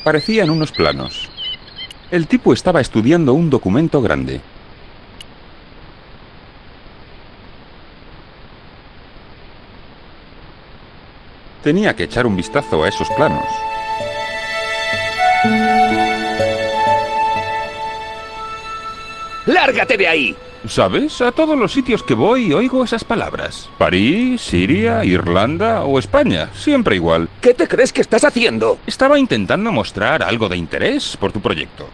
Parecían unos planos. El tipo estaba estudiando un documento grande. Tenía que echar un vistazo a esos planos. ¡Lárgate de ahí! ¿Sabes? A todos los sitios que voy oigo esas palabras. París, Siria, Irlanda o España. Siempre igual. ¿Qué te crees que estás haciendo? Estaba intentando mostrar algo de interés por tu proyecto.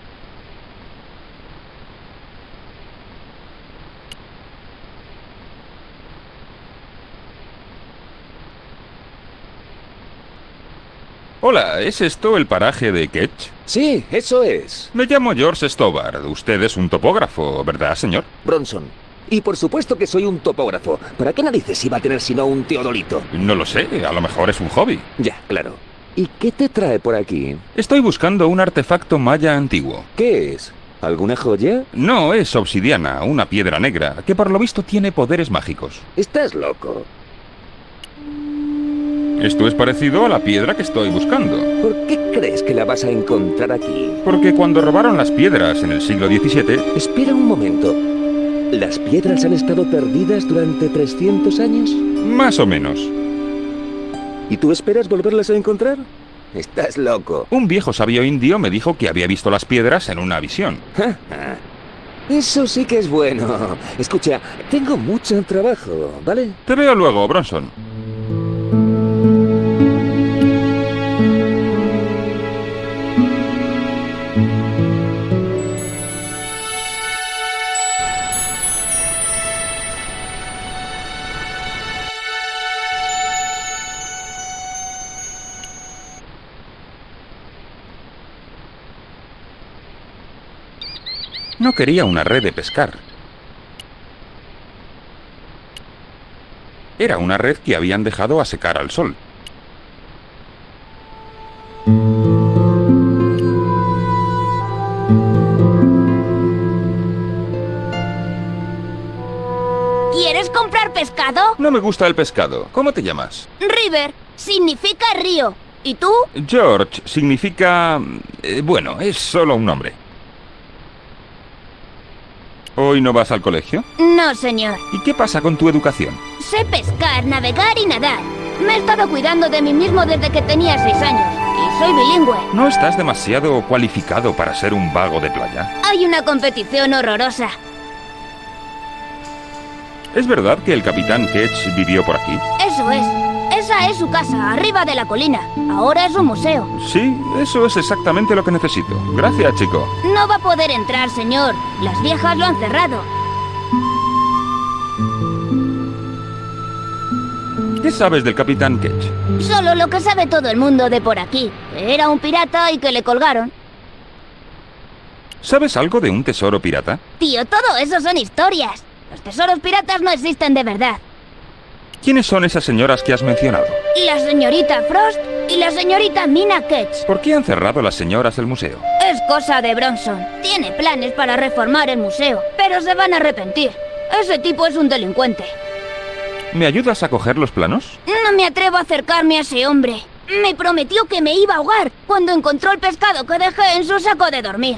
Hola, ¿es esto el paraje de Ketch? Sí, eso es. Me llamo George Stobbart. Usted es un topógrafo, ¿verdad, señor? Bronson. Y por supuesto que soy un topógrafo. ¿Para qué narices iba a tener sino un teodolito? No lo sé, a lo mejor es un hobby. Ya, claro. ¿Y qué te trae por aquí? Estoy buscando un artefacto maya antiguo. ¿Qué es? ¿Alguna joya? No, es obsidiana, una piedra negra, que por lo visto tiene poderes mágicos. Estás loco. Esto es parecido a la piedra que estoy buscando. ¿Por qué crees que la vas a encontrar aquí? Porque cuando robaron las piedras en el siglo XVII... Espera un momento. ¿Las piedras han estado perdidas durante 300 años? Más o menos. ¿Y tú esperas volverlas a encontrar? Estás loco. Un viejo sabio indio me dijo que había visto las piedras en una visión. Eso sí que es bueno. Escucha, tengo mucho trabajo, ¿vale? Te veo luego, Bronson. No quería una red de pescar. Era una red que habían dejado a secar al sol. ¿Quieres comprar pescado? No me gusta el pescado. ¿Cómo te llamas? River significa río. ¿Y tú? George significa... bueno, es solo un nombre. ¿Hoy no vas al colegio? No, señor. ¿Y qué pasa con tu educación? Sé pescar, navegar y nadar. Me he estado cuidando de mí mismo desde que tenía 6 años. Y soy bilingüe. ¿No estás demasiado cualificado para ser un vago de playa? Hay una competición horrorosa. ¿Es verdad que el capitán Ketch vivió por aquí? Eso es. Esa es su casa, arriba de la colina. Ahora es un museo. Sí, eso es exactamente lo que necesito. Gracias, chico. No va a poder entrar, señor. Las viejas lo han cerrado. ¿Qué sabes del capitán Ketch? Solo lo que sabe todo el mundo de por aquí. Que era un pirata y que le colgaron. ¿Sabes algo de un tesoro pirata? Tío, todo eso son historias. Los tesoros piratas no existen de verdad. ¿Quiénes son esas señoras que has mencionado? La señorita Frost y la señorita Mina Ketch. ¿Por qué han cerrado las señoras el museo? Es cosa de Bronson. Tiene planes para reformar el museo, pero se van a arrepentir. Ese tipo es un delincuente. ¿Me ayudas a coger los planos? No me atrevo a acercarme a ese hombre. Me prometió que me iba a ahogar cuando encontró el pescado que dejé en su saco de dormir.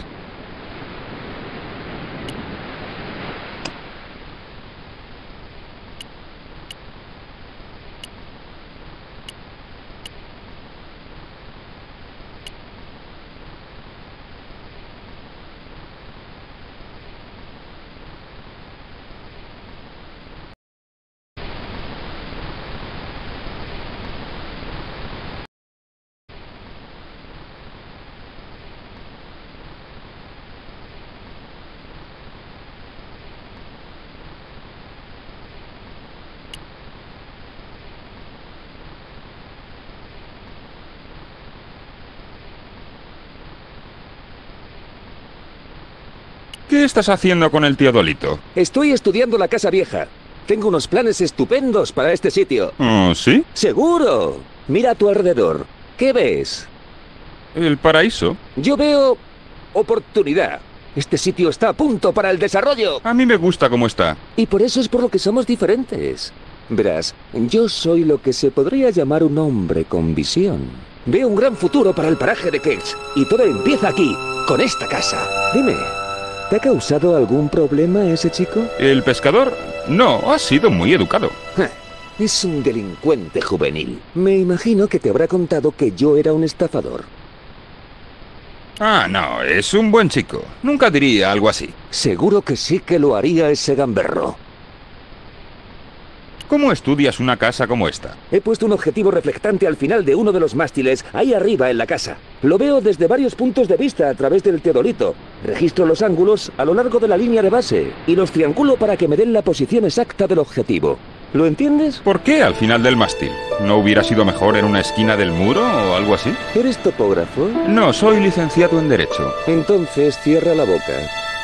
¿Qué estás haciendo con el teodolito? Estoy estudiando la casa vieja. Tengo unos planes estupendos para este sitio. Oh, ¿sí? ¡Seguro! Mira a tu alrededor. ¿Qué ves? El paraíso. Yo veo oportunidad. Este sitio está a punto para el desarrollo. A mí me gusta cómo está. Y por eso es por lo que somos diferentes. Verás, yo soy lo que se podría llamar un hombre con visión. Veo un gran futuro para el paraje de Ketch. Y todo empieza aquí, con esta casa. Dime, ¿te ha causado algún problema ese chico? ¿El pescador? No, ha sido muy educado. Es un delincuente juvenil. Me imagino que te habrá contado que yo era un estafador. Ah, no, es un buen chico. Nunca diría algo así. Seguro que sí que lo haría ese gamberro. ¿Cómo estudias una casa como esta? He puesto un objetivo reflectante al final de uno de los mástiles, ahí arriba en la casa. Lo veo desde varios puntos de vista a través del teodolito. Registro los ángulos a lo largo de la línea de base y los triangulo para que me den la posición exacta del objetivo. ¿Lo entiendes? ¿Por qué al final del mástil? ¿No hubiera sido mejor en una esquina del muro o algo así? ¿Eres topógrafo? No, soy licenciado en Derecho. Entonces cierra la boca.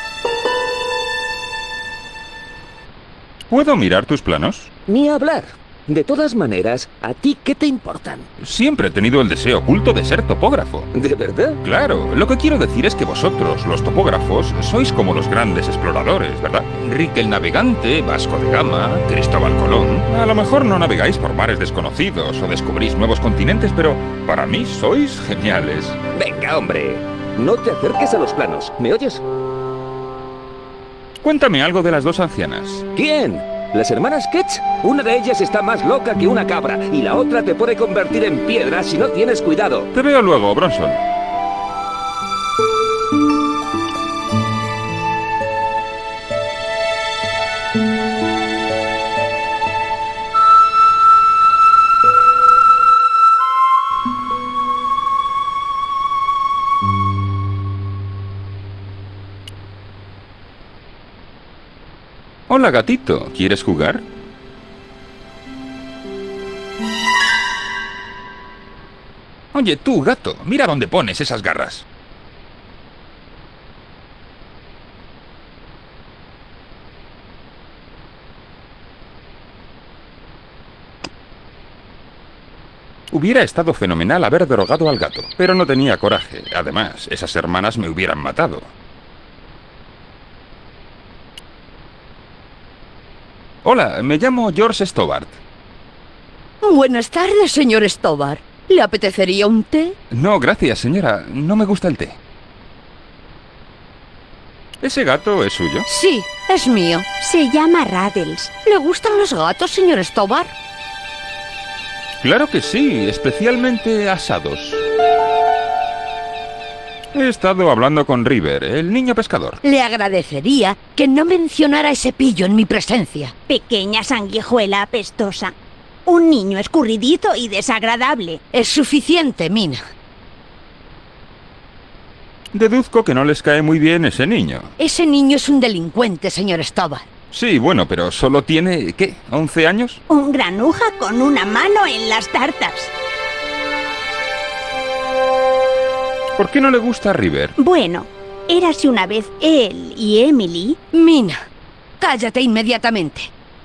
¿Puedo mirar tus planos? Ni hablar. De todas maneras, ¿a ti qué te importan? Siempre he tenido el deseo oculto de ser topógrafo. ¿De verdad? Claro, lo que quiero decir es que vosotros, los topógrafos, sois como los grandes exploradores, ¿verdad? Enrique el Navegante, Vasco de Gama, Cristóbal Colón. A lo mejor no navegáis por mares desconocidos o descubrís nuevos continentes, pero para mí sois geniales. Venga, hombre. No te acerques a los planos. ¿Me oyes? Cuéntame algo de las dos ancianas. ¿Quién? ¿Las hermanas Ketch? Una de ellas está más loca que una cabra y la otra te puede convertir en piedra si no tienes cuidado. Te veo luego, Bronson. Hola, gatito. ¿Quieres jugar? Oye, tú, gato, mira dónde pones esas garras. Hubiera estado fenomenal haber drogado al gato, pero no tenía coraje. Además, esas hermanas me hubieran matado. Hola, me llamo George Stobart. Buenas tardes, señor Stobart. ¿Le apetecería un té? No, gracias, señora. No me gusta el té. ¿Ese gato es suyo? Sí, es mío. Se llama Rattles. ¿Le gustan los gatos, señor Stobart? Claro que sí, especialmente asados. He estado hablando con River, el niño pescador. Le agradecería que no mencionara ese pillo en mi presencia. Pequeña sanguijuela apestosa. Un niño escurridizo y desagradable. Es suficiente, Mina. Deduzco que no les cae muy bien ese niño. Ese niño es un delincuente, señor Stobart. Sí, bueno, pero solo tiene, ¿qué? ¿11 años? Un granuja con una mano en las tartas. ¿Por qué no le gusta a River? Bueno, érase una vez él y Emily. Mina, cállate inmediatamente.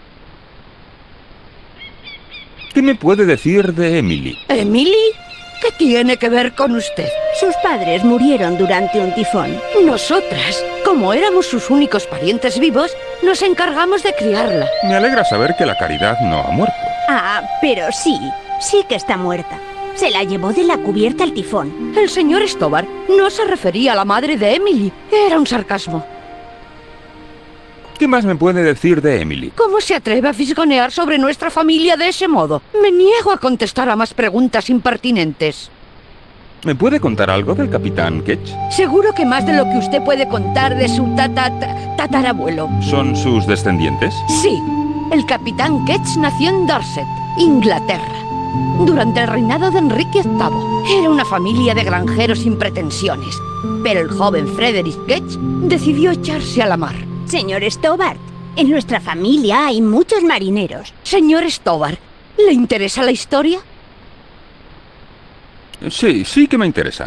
¿Qué me puede decir de Emily? ¿Emily? ¿Qué tiene que ver con usted? Sus padres murieron durante un tifón. Nosotras, como éramos sus únicos parientes vivos, nos encargamos de criarla. Me alegra saber que la Caridad no ha muerto. Ah, pero sí que está muerta. Se la llevó de la cubierta el tifón. El señor Stobart no se refería a la madre de Emily. Era un sarcasmo. ¿Qué más me puede decir de Emily? ¿Cómo se atreve a fisgonear sobre nuestra familia de ese modo? Me niego a contestar a más preguntas impertinentes. ¿Me puede contar algo del capitán Ketch? Seguro que más de lo que usted puede contar de su tatarabuelo. ¿Son sus descendientes? Sí. El capitán Ketch nació en Dorset, Inglaterra, durante el reinado de Enrique VIII. Era una familia de granjeros sin pretensiones, pero el joven Frederick Ketch decidió echarse a la mar. Señor Stobart, en nuestra familia hay muchos marineros. Señor Stobart, ¿le interesa la historia? Sí que me interesa.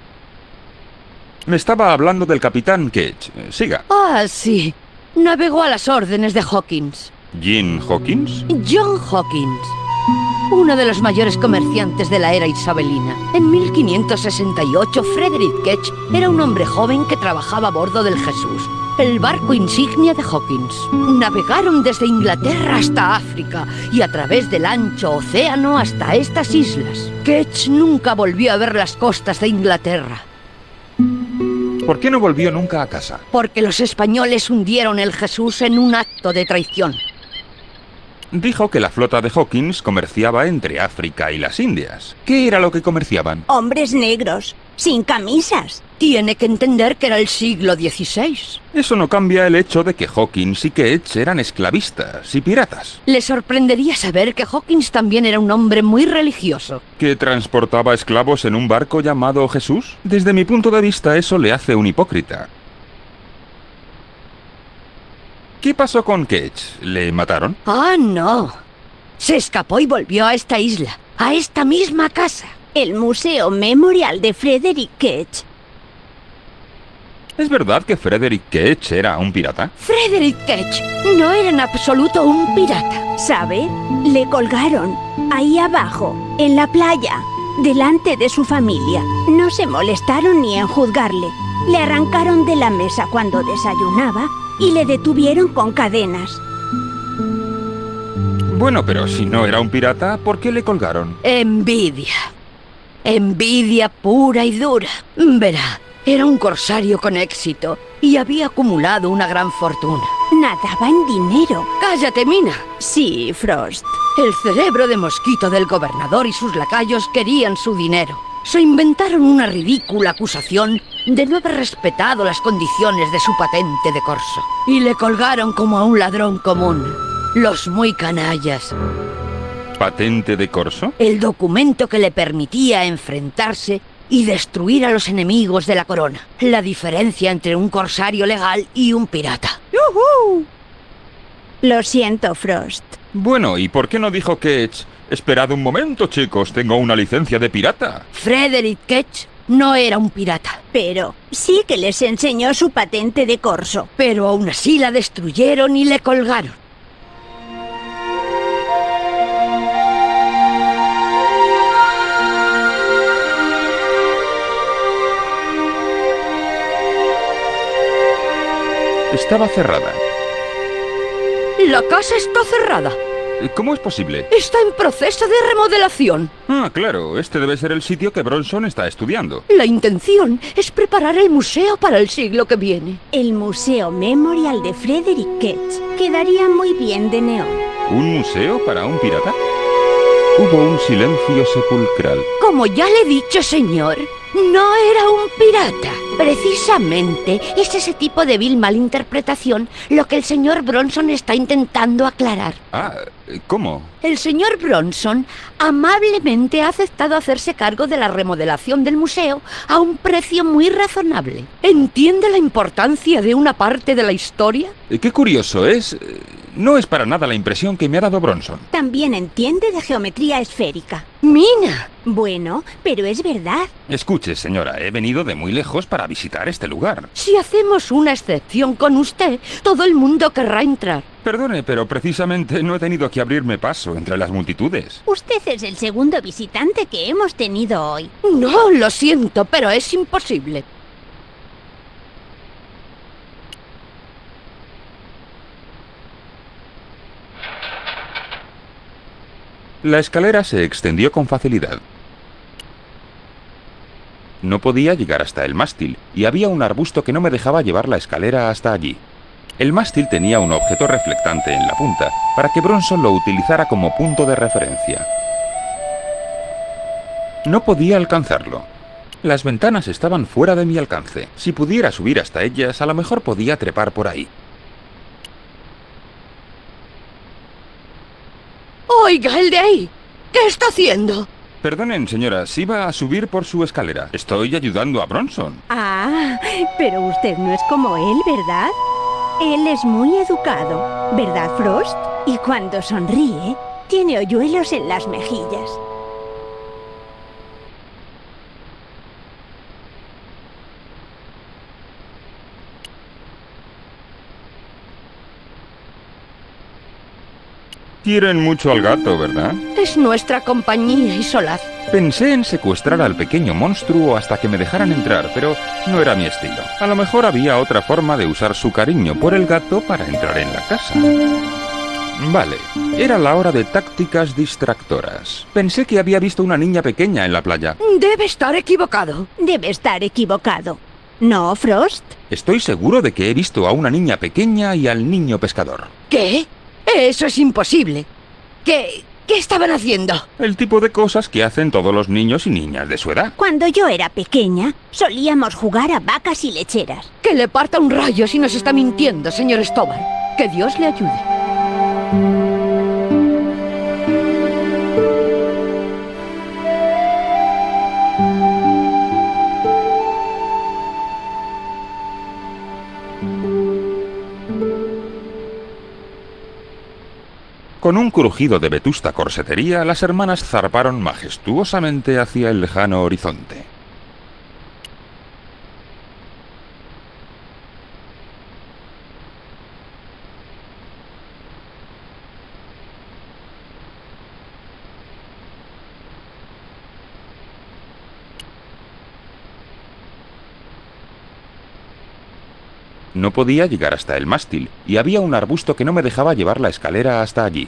Me estaba hablando del capitán Ketch. Siga. Ah, sí. Navegó a las órdenes de Hawkins. ¿Jean Hawkins? John Hawkins. uno de los mayores comerciantes de la era isabelina. En 1568, Frederick Ketch era un hombre joven que trabajaba a bordo del Jesús, el barco insignia de Hawkins. Navegaron desde Inglaterra hasta África y a través del ancho océano hasta estas islas. Ketch nunca volvió a ver las costas de Inglaterra. ¿Por qué no volvió nunca a casa? Porque los españoles hundieron el Jesús en un acto de traición. Dijo que la flota de Hawkins comerciaba entre África y las Indias. ¿Qué era lo que comerciaban? Hombres negros, sin camisas. Tiene que entender que era el siglo XVI. Eso no cambia el hecho de que Hawkins y Ketch eran esclavistas y piratas. Le sorprendería saber que Hawkins también era un hombre muy religioso. ¿Que transportaba esclavos en un barco llamado Jesús? Desde mi punto de vista, eso le hace un hipócrita. ¿Qué pasó con Ketch? ¿Le mataron? Ah, no. Se escapó y volvió a esta isla, a esta misma casa. El Museo Memorial de Frederick Ketch. ¿Es verdad que Frederick Ketch era un pirata? Frederick Ketch no era en absoluto un pirata. ¿Sabe? Le colgaron, ahí abajo, en la playa, delante de su familia. No se molestaron ni en juzgarle. Le arrancaron de la mesa cuando desayunaba y le detuvieron con cadenas. Bueno, pero si no era un pirata, ¿por qué le colgaron? Envidia. Envidia pura y dura. Verá, era un corsario con éxito y había acumulado una gran fortuna. Nadaba en dinero. ¡Cállate, Mina! Sí, Frost. El cerebro de mosquito del gobernador y sus lacayos querían su dinero. Se inventaron una ridícula acusación de no haber respetado las condiciones de su patente de corso. Y le colgaron como a un ladrón común. Los muy canallas. ¿Patente de corso? El documento que le permitía enfrentarse y destruir a los enemigos de la corona. La diferencia entre un corsario legal y un pirata. ¡Yujú! Lo siento, Frost. Bueno, ¿y por qué no dijo Ketch? Esperad un momento, chicos, tengo una licencia de pirata. Frederick Ketch no era un pirata. Pero sí que les enseñó su patente de corso. Pero aún así la destruyeron y le colgaron. Estaba cerrada. La casa está cerrada. ¿Cómo es posible? Está en proceso de remodelación. Ah, claro, este debe ser el sitio que Bronson está estudiando. La intención es preparar el museo para el siglo que viene. El Museo Memorial de Frederick Ketch quedaría muy bien de neón. ¿Un museo para un pirata? Hubo un silencio sepulcral. Como ya le he dicho, señor, no era un pirata. Precisamente es ese tipo de vil malinterpretación lo que el señor Bronson está intentando aclarar. Ah, ¿cómo? El señor Bronson amablemente ha aceptado hacerse cargo de la remodelación del museo a un precio muy razonable. ¿Entiende la importancia de una parte de la historia? Qué curioso es. No es para nada la impresión que me ha dado Bronson. También entiende de geometría esférica. ¡Mina! Bueno, pero es verdad. Escuche, señora, he venido de muy lejos para visitar este lugar. Si hacemos una excepción con usted, todo el mundo querrá entrar. Perdone, pero precisamente no he tenido que abrirme paso entre las multitudes. Usted es el segundo visitante que hemos tenido hoy. No, lo siento, pero es imposible. La escalera se extendió con facilidad. No podía llegar hasta el mástil, y había un arbusto que no me dejaba llevar la escalera hasta allí. El mástil tenía un objeto reflectante en la punta, para que Bronson lo utilizara como punto de referencia. No podía alcanzarlo. Las ventanas estaban fuera de mi alcance. Si pudiera subir hasta ellas, a lo mejor podía trepar por ahí. Oiga, el de ahí. ¿Qué está haciendo? Perdonen, señora, si va a subir por su escalera. Estoy ayudando a Bronson. Ah, pero usted no es como él, ¿verdad? Él es muy educado, ¿verdad, Frost? Y cuando sonríe, tiene hoyuelos en las mejillas. Quieren mucho al gato, ¿verdad? Es nuestra compañía y solaz. Pensé en secuestrar al pequeño monstruo hasta que me dejaran entrar, pero no era mi estilo. A lo mejor había otra forma de usar su cariño por el gato para entrar en la casa. Vale, era la hora de tácticas distractoras. Pensé que había visto una niña pequeña en la playa. Debe estar equivocado. Debe estar equivocado. ¿No, Frost? Estoy seguro de que he visto a una niña pequeña y al niño pescador. ¿Qué? Eso es imposible. ¿Qué estaban haciendo? El tipo de cosas que hacen todos los niños y niñas de su edad. Cuando yo era pequeña, solíamos jugar a vacas y lecheras. Que le parta un rayo si nos está mintiendo, señor Stobar. Que Dios le ayude. Con un crujido de vetusta corsetería, las hermanas zarparon majestuosamente hacia el lejano horizonte. No podía llegar hasta el mástil, y había un arbusto que no me dejaba llevar la escalera hasta allí.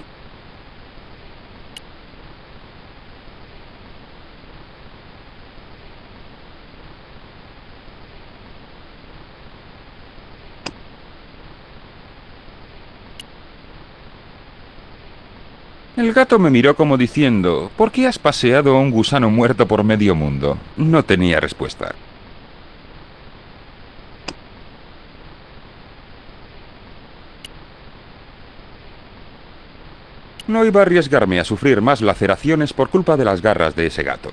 El gato me miró como diciendo, ¿por qué has paseado a un gusano muerto por medio mundo? No tenía respuesta. No iba a arriesgarme a sufrir más laceraciones por culpa de las garras de ese gato.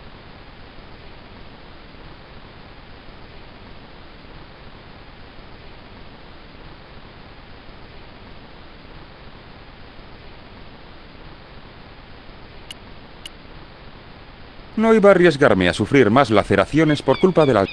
No iba a arriesgarme a sufrir más laceraciones por culpa de las...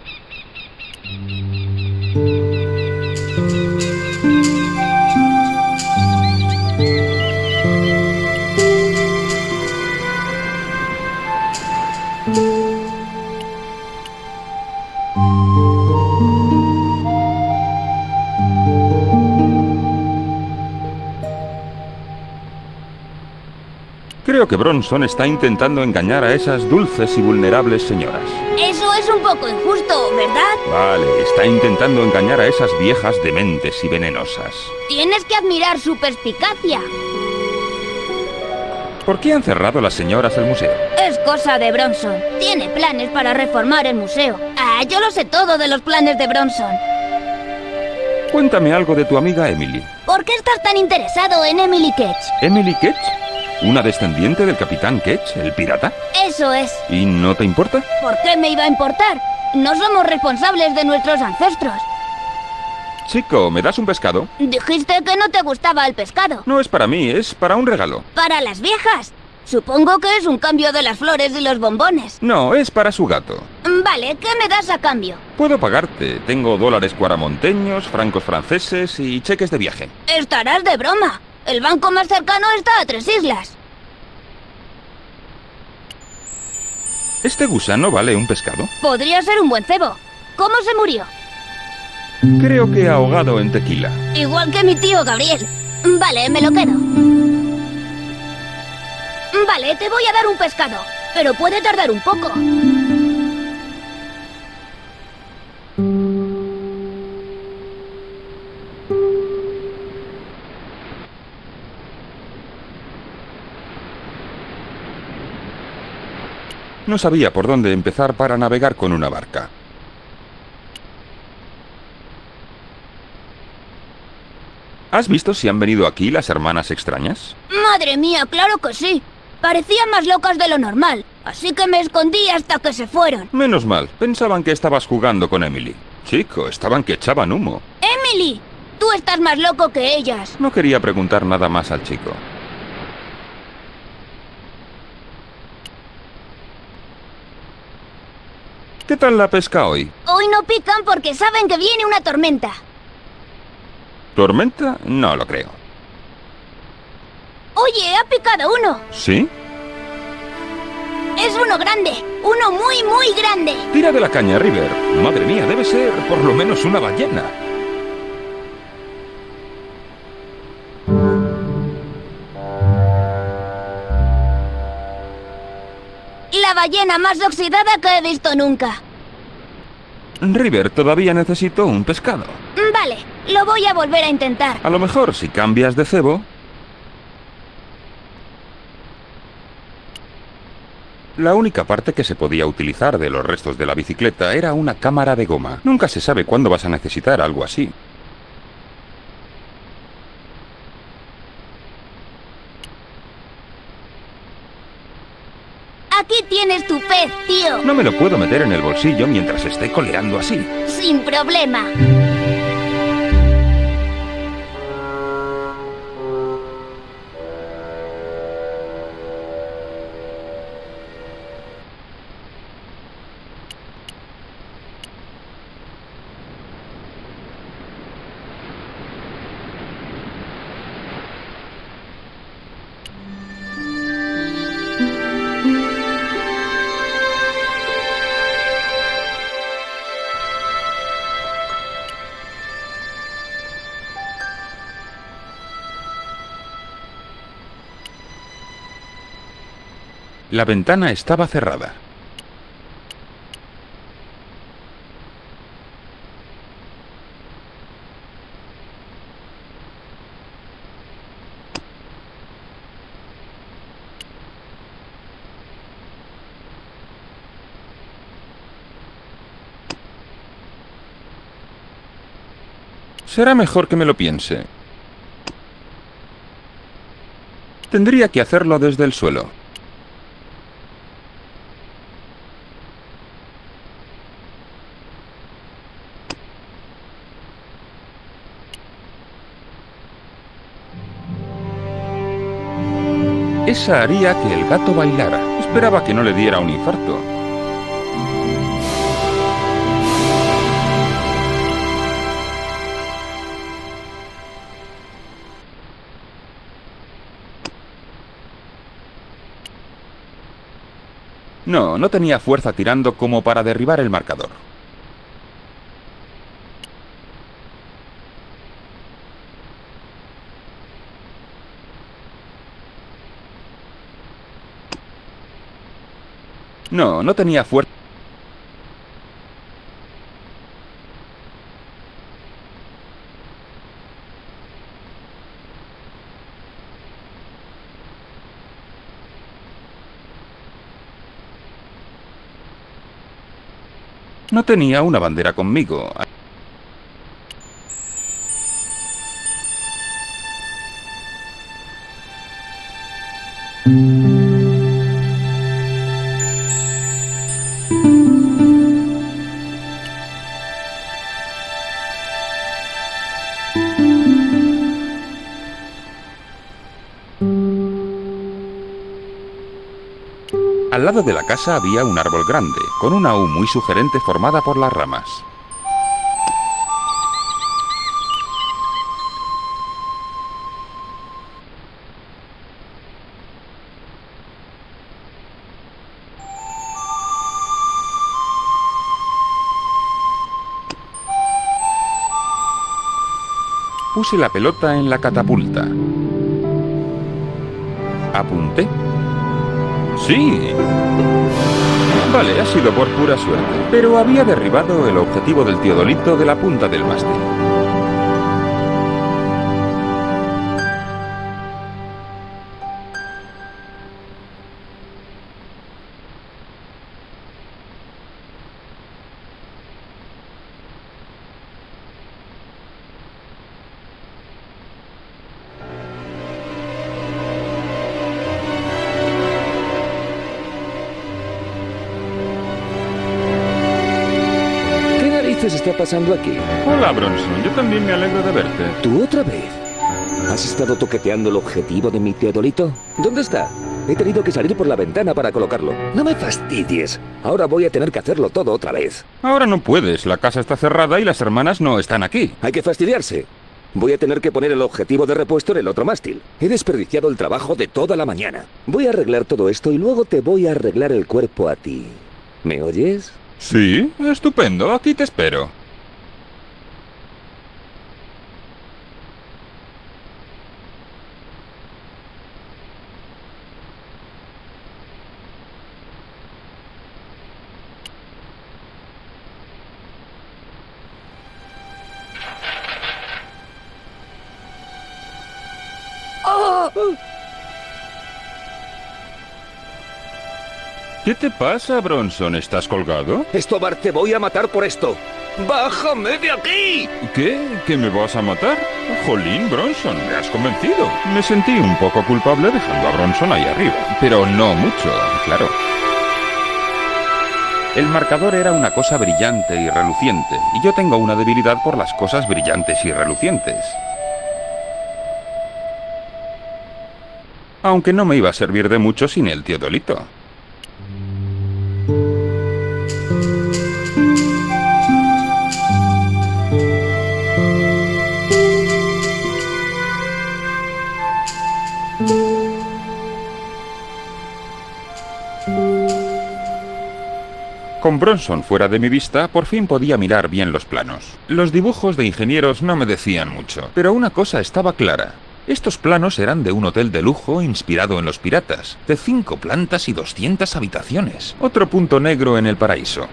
Creo que Bronson está intentando engañar a esas dulces y vulnerables señoras. Eso es un poco injusto, ¿verdad? Vale, está intentando engañar a esas viejas dementes y venenosas. Tienes que admirar su perspicacia. ¿Por qué han cerrado las señoras el museo? Es cosa de Bronson. Tiene planes para reformar el museo. Ah, yo lo sé todo de los planes de Bronson. Cuéntame algo de tu amiga Emily. ¿Por qué estás tan interesado en Emily Ketch? ¿Emily Ketch? ¿Una descendiente del capitán Ketch, el pirata? Eso es. ¿Y no te importa? ¿Por qué me iba a importar? No somos responsables de nuestros ancestros. Chico, ¿me das un pescado? Dijiste que no te gustaba el pescado. No es para mí, es para un regalo. Para las viejas. Supongo que es un cambio de las flores y los bombones. No, es para su gato. Vale, ¿qué me das a cambio? Puedo pagarte. Tengo dólares cuaramonteños, francos franceses y cheques de viaje. Estarás de broma. El banco más cercano está a 3 islas. ¿Este gusano vale un pescado? Podría ser un buen cebo. ¿Cómo se murió? Creo que ahogado en tequila. Igual que mi tío Gabriel. Vale, me lo quedo. Vale, te voy a dar un pescado, pero puede tardar un poco. No sabía por dónde empezar para navegar con una barca. ¿Has visto si han venido aquí las hermanas extrañas? Madre mía, claro que sí. Parecían más locas de lo normal, así que me escondí hasta que se fueron. Menos mal, pensaban que estabas jugando con Emily. Chico, estaban que echaban humo. ¡Emily! Tú estás más loco que ellas. No quería preguntar nada más al chico. ¿Qué tal la pesca hoy? Hoy no pican porque saben que viene una tormenta. ¿Tormenta? No lo creo. Oye, ha picado uno. ¿Sí? Es uno grande. Uno muy, muy grande. Tira de la caña, River. Madre mía, debe ser por lo menos una ballena. La ballena más oxidada que he visto nunca. River, todavía necesito un pescado. Vale, lo voy a volver a intentar. A lo mejor, si cambias de cebo... La única parte que se podía utilizar de los restos de la bicicleta era una cámara de goma. Nunca se sabe cuándo vas a necesitar algo así. Aquí tienes tu pez, tío. No me lo puedo meter en el bolsillo mientras esté coleando así. Sin problema. La ventana estaba cerrada. Será mejor que me lo piense. Tendría que hacerlo desde el suelo. Esa haría que el gato bailara. Esperaba que no le diera un infarto. No, no tenía fuerza tirando como para derribar el marcador. No, no tenía fuerza. No tenía una bandera conmigo. Al lado de la casa había un árbol grande, con una U muy sugerente formada por las ramas. Puse la pelota en la catapulta. Apunté. ¡Sí! Vale, ha sido por pura suerte. Pero había derribado el objetivo del Teodolito de la punta del mástil. ¿Qué se está pasando aquí? Hola, Bronson. Yo también me alegro de verte. ¿Tú otra vez? ¿Has estado toqueteando el objetivo de mi teodolito? ¿Dónde está? He tenido que salir por la ventana para colocarlo. No me fastidies. Ahora voy a tener que hacerlo todo otra vez. Ahora no puedes. La casa está cerrada y las hermanas no están aquí. Hay que fastidiarse. Voy a tener que poner el objetivo de repuesto en el otro mástil. He desperdiciado el trabajo de toda la mañana. Voy a arreglar todo esto y luego te voy a arreglar el cuerpo a ti. ¿Me oyes? Sí, estupendo. Aquí te espero. ¿Qué te pasa, Bronson? ¿Estás colgado? Estobar, te voy a matar por esto. ¡Bájame de aquí! ¿Qué? ¿Que me vas a matar? Jolín, Bronson, me has convencido. Me sentí un poco culpable dejando a Bronson ahí arriba, pero no mucho, claro. El marcador era una cosa brillante y reluciente, y yo tengo una debilidad por las cosas brillantes y relucientes. Aunque no me iba a servir de mucho sin el teodolito. Con Bronson fuera de mi vista, por fin podía mirar bien los planos. Los dibujos de ingenieros no me decían mucho, pero una cosa estaba clara. Estos planos eran de un hotel de lujo inspirado en los piratas, de 5 plantas y 200 habitaciones. Otro punto negro en el paraíso.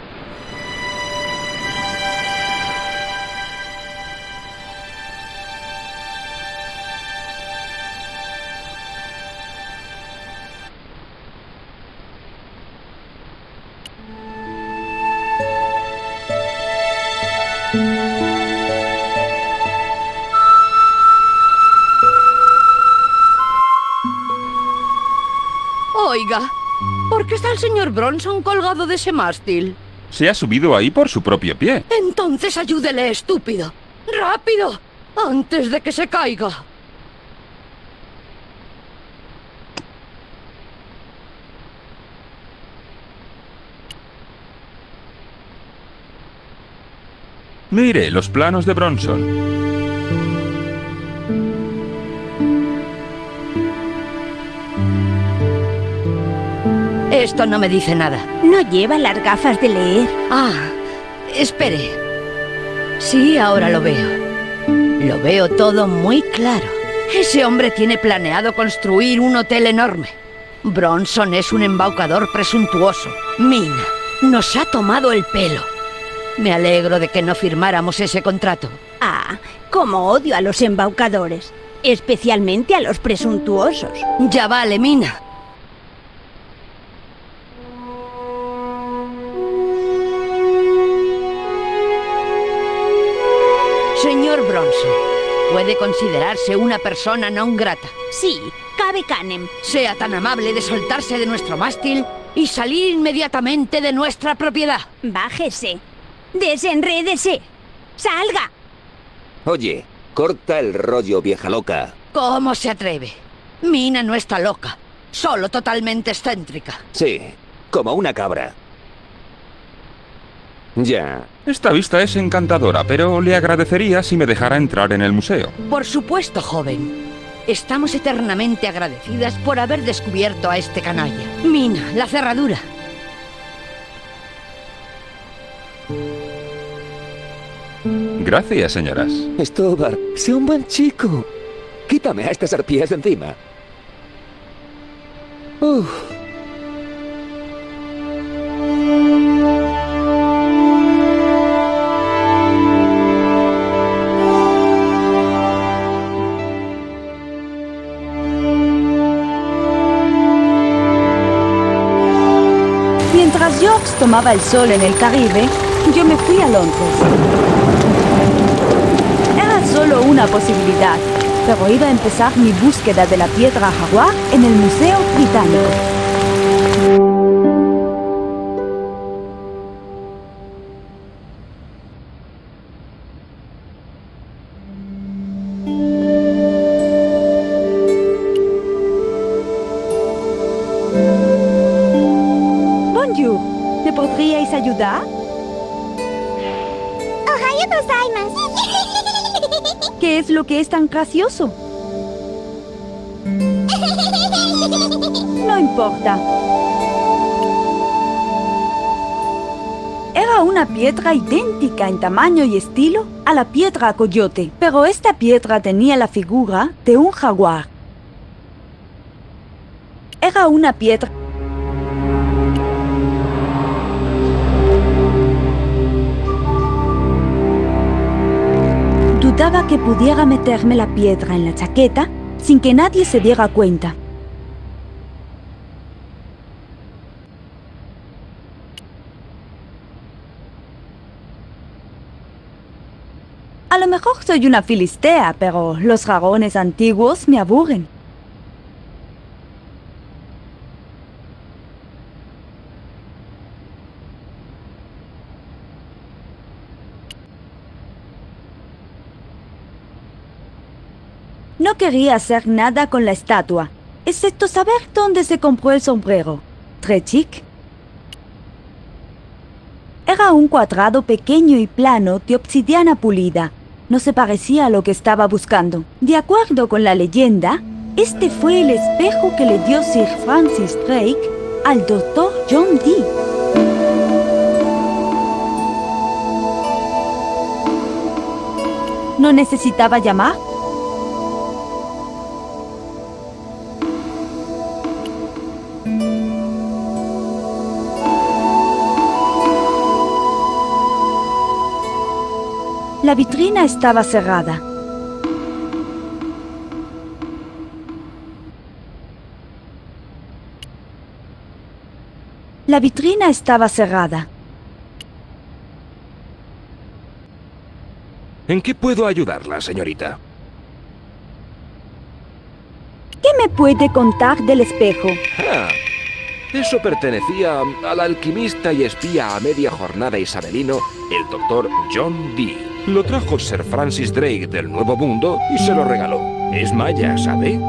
Oiga, ¿por qué está el señor Bronson colgado de ese mástil? Se ha subido ahí por su propio pie. Entonces ayúdele, estúpido. ¡Rápido! Antes de que se caiga. Mire los planos de Bronson. Esto no me dice nada. No lleva las gafas de leer. Ah, espere. Sí, ahora lo veo. Lo veo todo muy claro. Ese hombre tiene planeado construir un hotel enorme. Bronson es un embaucador presuntuoso. Mina, nos ha tomado el pelo. Me alegro de que no firmáramos ese contrato. Ah, como odio a los embaucadores. Especialmente a los presuntuosos. Ya vale, Mina. Señor Bronson, puede considerarse una persona non grata. Sí, cabe canem. Sea tan amable de soltarse de nuestro mástil y salir inmediatamente de nuestra propiedad. Bájese. Desenrédese. ¡Salga! Oye, corta el rollo, vieja loca. ¿Cómo se atreve? Mina no está loca, solo totalmente excéntrica. Sí, como una cabra. Ya. Esta vista es encantadora, pero le agradecería si me dejara entrar en el museo. Por supuesto, joven. Estamos eternamente agradecidas por haber descubierto a este canalla. Mina, la cerradura. Gracias, señoras. Estobar, sé un buen chico. Quítame a estas arpías de encima. Uf. Mientras George tomaba el sol en el Caribe, yo me fui a Londres. Era solo una posibilidad, pero iba a empezar mi búsqueda de la piedra jaguar en el Museo Británico. Bonjour, ¿me podríais ayudar? ¡Ohayou gozaimasu! ¿Qué es lo que es tan gracioso? No importa. Era una piedra idéntica en tamaño y estilo a la piedra coyote, pero esta piedra tenía la figura de un jaguar. Era una piedra... Dudaba que pudiera meterme la piedra en la chaqueta sin que nadie se diera cuenta. A lo mejor soy una filistea, pero los dragones antiguos me aburren. No quería hacer nada con la estatua, excepto saber dónde se compró el sombrero. ¿Très chic? Era un cuadrado pequeño y plano de obsidiana pulida. No se parecía a lo que estaba buscando. De acuerdo con la leyenda, este fue el espejo que le dio Sir Francis Drake al Dr. John Dee. ¿No necesitaba llamar? La vitrina estaba cerrada. La vitrina estaba cerrada. ¿En qué puedo ayudarla, señorita? ¿Qué me puede contar del espejo? Ah, eso pertenecía al alquimista y espía a media jornada isabelino, el Dr. John Dee. Lo trajo Sir Francis Drake del Nuevo Mundo y se lo regaló. Es maya, ¿sabe?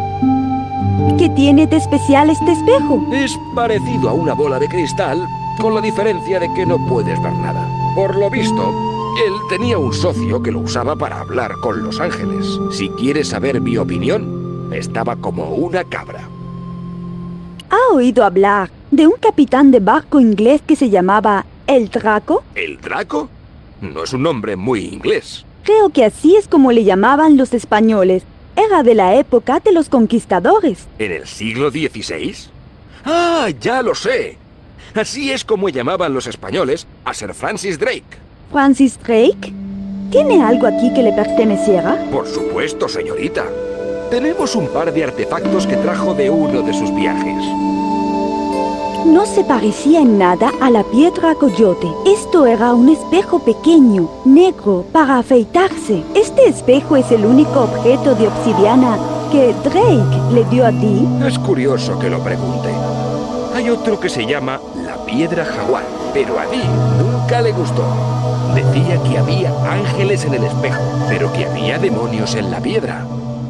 ¿Qué tiene de especial este espejo? Es parecido a una bola de cristal, con la diferencia de que no puedes ver nada. Por lo visto, él tenía un socio que lo usaba para hablar con los ángeles. Si quieres saber mi opinión, estaba como una cabra. ¿Ha oído hablar de un capitán de barco inglés que se llamaba el Draco? ¿El Draco? No es un nombre muy inglés. Creo que así es como le llamaban los españoles. Era de la época de los conquistadores. ¿En el siglo XVI? ¡Ah, ya lo sé! Así es como llamaban los españoles a Sir Francis Drake. ¿Francis Drake? ¿Tiene algo aquí que le perteneciera? Por supuesto, señorita. Tenemos un par de artefactos que trajo de uno de sus viajes. No se parecía en nada a la piedra coyote. Esto era un espejo pequeño, negro, para afeitarse. Este espejo es el único objeto de obsidiana que Drake le dio a Dee. Es curioso que lo pregunte. Hay otro que se llama la piedra jaguar, pero a Dee nunca le gustó. Decía que había ángeles en el espejo, pero que había demonios en la piedra.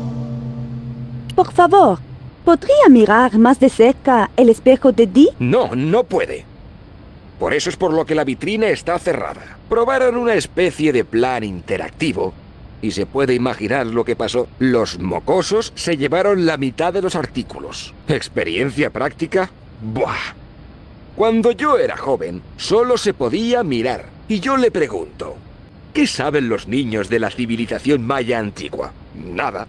Por favor, ¿podría mirar más de cerca el espejo de Dee? No, no puede. Por eso es por lo que la vitrina está cerrada. Probaron una especie de plan interactivo y se puede imaginar lo que pasó. Los mocosos se llevaron la mitad de los artículos. ¿Experiencia práctica? ¡Buah! Cuando yo era joven, solo se podía mirar. Y yo le pregunto, ¿qué saben los niños de la civilización maya antigua? Nada.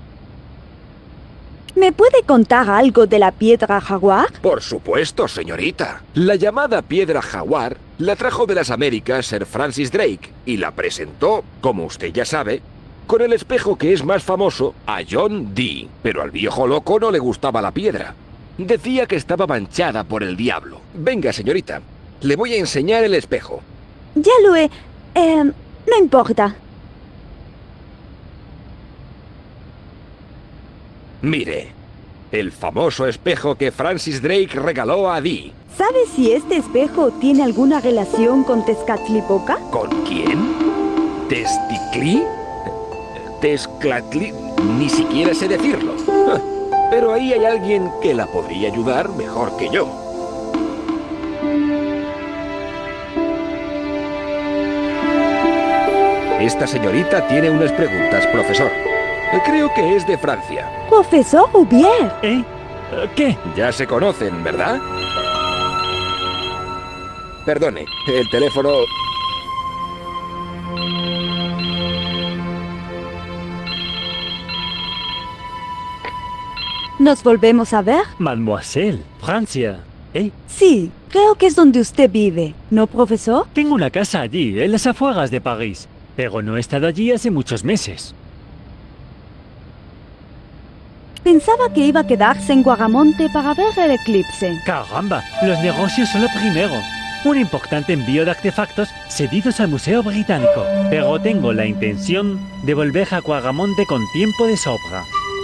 ¿Me puede contar algo de la piedra jaguar? Por supuesto, señorita. La llamada piedra jaguar la trajo de las Américas Sir Francis Drake y la presentó, como usted ya sabe, con el espejo que es más famoso, a John Dee. Pero al viejo loco no le gustaba la piedra. Decía que estaba manchada por el diablo. Venga, señorita, le voy a enseñar el espejo. Ya lo he... no importa. Mire, el famoso espejo que Francis Drake regaló a Dee. ¿Sabe si este espejo tiene alguna relación con Tezcatlipoca? ¿Con quién? ¿Testiclí? ¿Tezcatli? Ni siquiera sé decirlo. Pero ahí hay alguien que la podría ayudar mejor que yo. Esta señorita tiene unas preguntas, profesor. Creo que es de Francia. Profesor Hubier. ¿Qué? Ya se conocen, ¿verdad? Perdone, el teléfono... ¿Nos volvemos a ver? Mademoiselle, Francia. Sí, creo que es donde usted vive, ¿no, profesor? Tengo una casa allí, en las afueras de París, pero no he estado allí hace muchos meses. Pensaba que iba a quedarse en Guaramonte para ver el eclipse. Caramba, los negocios son lo primero. Un importante envío de artefactos cedidos al Museo Británico, pero tengo la intención de volver a Guaramonte con tiempo de sobra.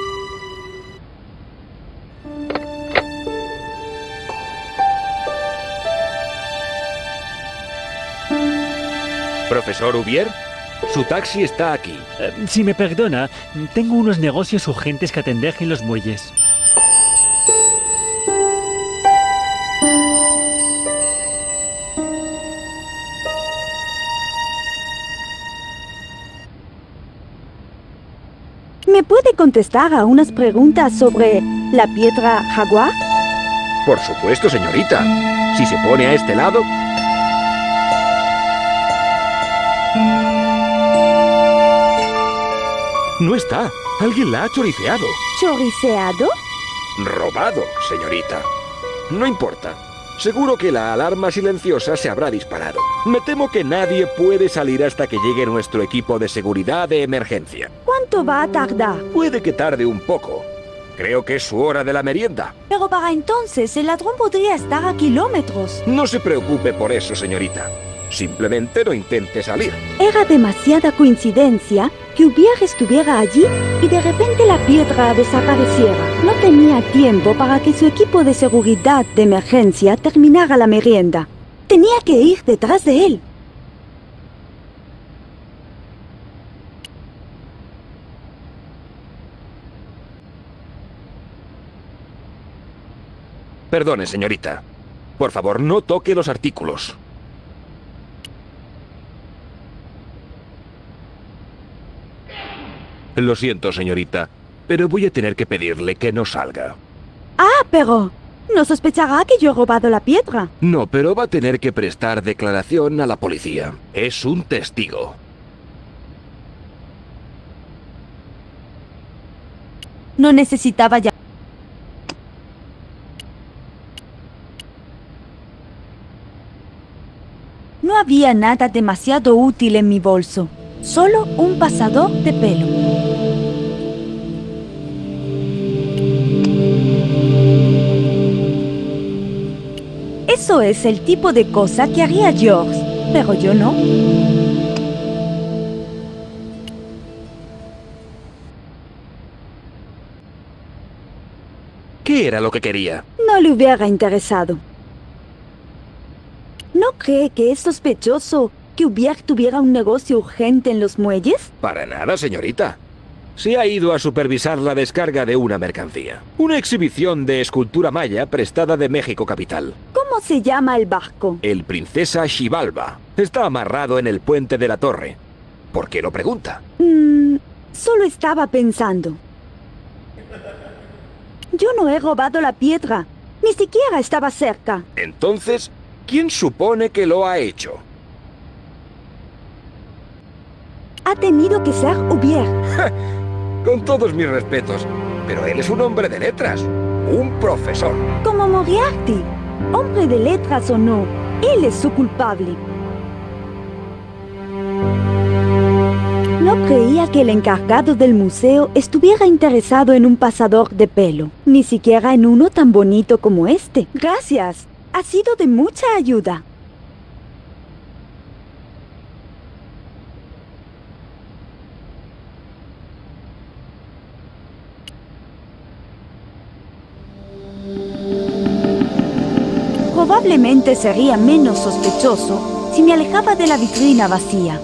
Profesor Hubier, su taxi está aquí. Si me perdona, tengo unos negocios urgentes que atender en los muelles. ¿Me puede contestar a unas preguntas sobre la piedra jaguar? Por supuesto, señorita. Si se pone a este lado... No está. Alguien la ha choriceado. ¿Choriceado? Robado, señorita. No importa. Seguro que la alarma silenciosa se habrá disparado. Me temo que nadie puede salir hasta que llegue nuestro equipo de seguridad de emergencia. ¿Cuánto va a tardar? Puede que tarde un poco. Creo que es su hora de la merienda. Pero para entonces el ladrón podría estar a kilómetros. No se preocupe por eso, señorita. Simplemente no intente salir. Era demasiada coincidencia que Hubier estuviera allí y de repente la piedra desapareciera. No tenía tiempo para que su equipo de seguridad de emergencia terminara la merienda. Tenía que ir detrás de él. Perdone, señorita. Por favor, no toque los artículos. Lo siento, señorita, pero voy a tener que pedirle que no salga. Ah, pero... ¿no sospechará que yo he robado la piedra? No, pero va a tener que prestar declaración a la policía. Es un testigo. No necesitaba ya... No había nada demasiado útil en mi bolso. Solo un pasador de pelo. Eso es el tipo de cosa que haría George, pero yo no. ¿Qué era lo que quería? No le hubiera interesado. ¿No cree que es sospechoso que Hubier tuviera un negocio urgente en los muelles? Para nada, señorita. Se ha ido a supervisar la descarga de una mercancía. Una exhibición de escultura maya prestada de México capital. ¿Cómo se llama el barco? El Princesa Xibalba. Está amarrado en el puente de la torre. ¿Por qué lo pregunta? Solo estaba pensando. Yo no he robado la piedra. Ni siquiera estaba cerca. Entonces, ¿quién supone que lo ha hecho? Ha tenido que ser Hubier. Con todos mis respetos, pero él es un hombre de letras. Un profesor. Como Moriarty. Hombre de letras o no, él es su culpable. No creía que el encargado del museo estuviera interesado en un pasador de pelo, ni siquiera en uno tan bonito como este. Gracias, ha sido de mucha ayuda. Probablemente sería menos sospechoso si me alejaba de la vitrina vacía.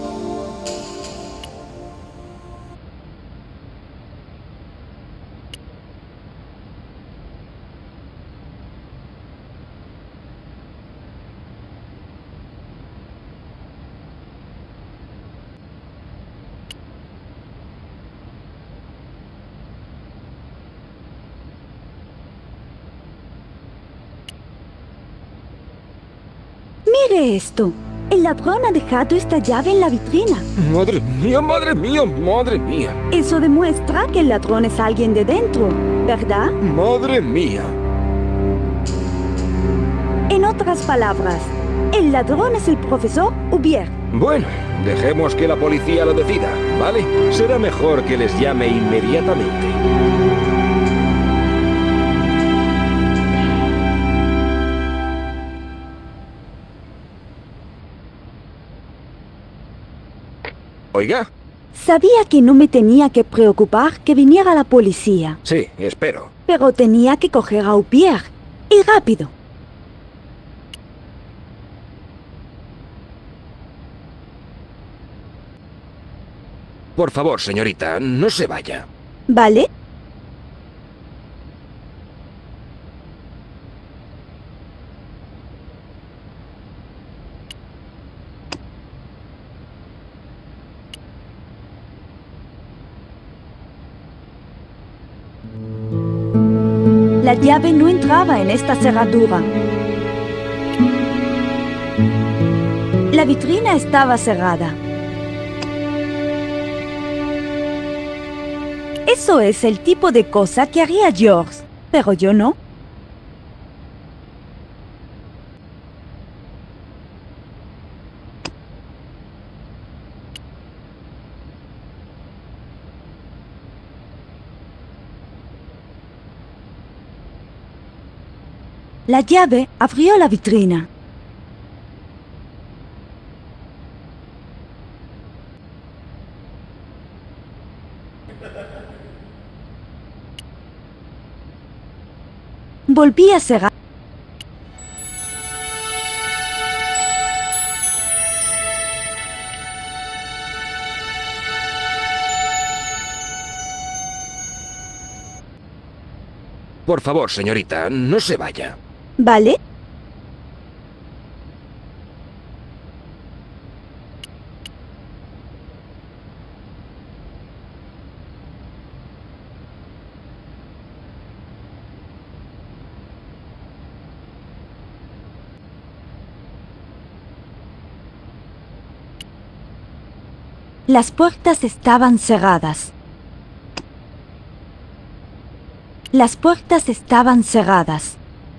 Mire esto. El ladrón ha dejado esta llave en la vitrina. Madre mía, madre mía, madre mía. Eso demuestra que el ladrón es alguien de dentro, ¿verdad? Madre mía. En otras palabras, el ladrón es el profesor Hubier. Bueno, dejemos que la policía lo decida, ¿vale? Será mejor que les llame inmediatamente. Oiga. Sabía que no me tenía que preocupar que viniera la policía. Sí, espero. Pero tenía que coger a Hubier. Y rápido. Por favor, señorita, no se vaya. ¿Vale? La llave no entraba en esta cerradura. La vitrina estaba cerrada. Eso es el tipo de cosa que haría George, pero yo no. La llave abrió la vitrina. Volví a cerrar. Por favor, señorita, no se vaya. ¿Vale? Las puertas estaban cerradas. Las puertas estaban cerradas.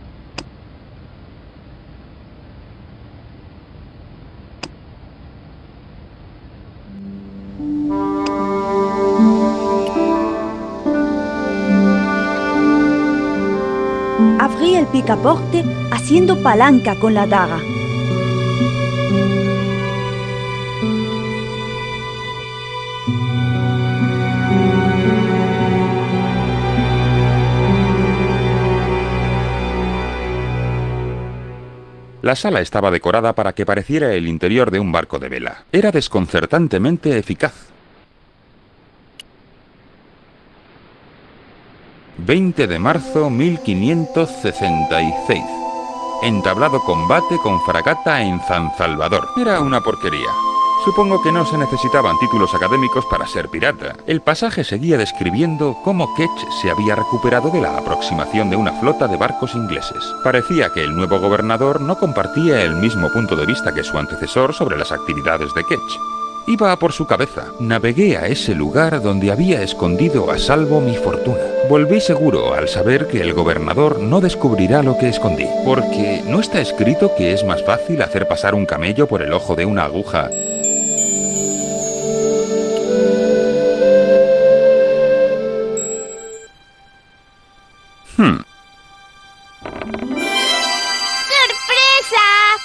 Abrí el picaporte haciendo palanca con la daga. La sala estaba decorada para que pareciera el interior de un barco de vela. Era desconcertantemente eficaz. 20 de marzo 1566. Entablado combate con fragata en San Salvador. Era una porquería. Supongo que no se necesitaban títulos académicos para ser pirata. El pasaje seguía describiendo cómo Ketch se había recuperado de la aproximación de una flota de barcos ingleses. Parecía que el nuevo gobernador no compartía el mismo punto de vista que su antecesor sobre las actividades de Ketch. Iba por su cabeza. Navegué a ese lugar donde había escondido a salvo mi fortuna. Volví seguro al saber que el gobernador no descubrirá lo que escondí. Porque ¿no está escrito que es más fácil hacer pasar un camello por el ojo de una aguja ¡Sorpresa!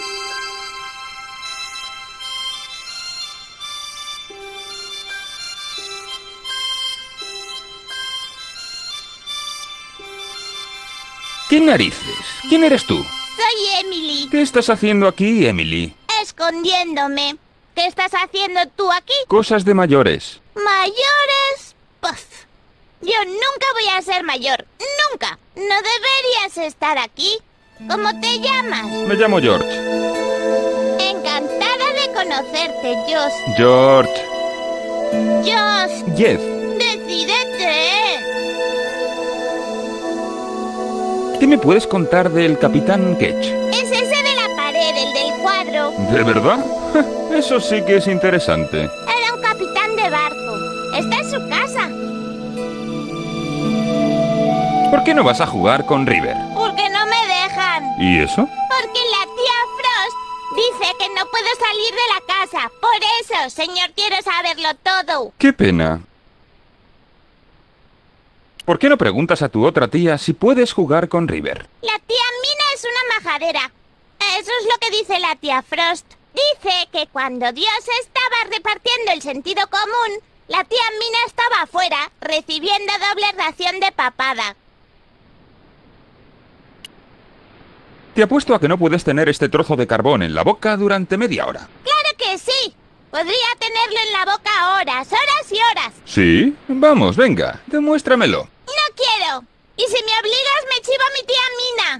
¿Qué narices? ¿Quién eres tú? Soy Emily, ¿Qué estás haciendo aquí, Emily? escondiéndome. ¿Qué estás haciendo tú aquí? Cosas de mayores. ¿Mayores? Puf. Yo nunca voy a ser mayor. ¡Nunca! No deberías estar aquí. ¿Cómo te llamas? Me llamo George. Encantada de conocerte, Josh. George. Josh, Jeff. decídete. ¿Qué me puedes contar del Capitán Ketch? Es ese de la pared, el del cuadro. dinero. ¿De verdad? Eso sí que es interesante. Era un capitán de barco. Está en su casa. ¿Por qué no vas a jugar con River? Porque no me dejan. ¿Y eso? Porque la tía Frost dice que no puedo salir de la casa. Por eso, señor, quiero saberlo todo. Qué pena. ¿Por qué no preguntas a tu otra tía si puedes jugar con River? La tía Mina es una majadera. Eso es lo que dice la tía Frost. Dice que cuando Dios estaba repartiendo el sentido común, la tía Mina estaba afuera, recibiendo doble ración de papada. Te apuesto a que no puedes tener este trozo de carbón en la boca durante media hora. ¡Claro que sí! Podría tenerlo en la boca horas, horas y horas. ¿Sí? Vamos, venga, demuéstramelo. No quiero. Y si me obligas, me chivo a mi tía Mina.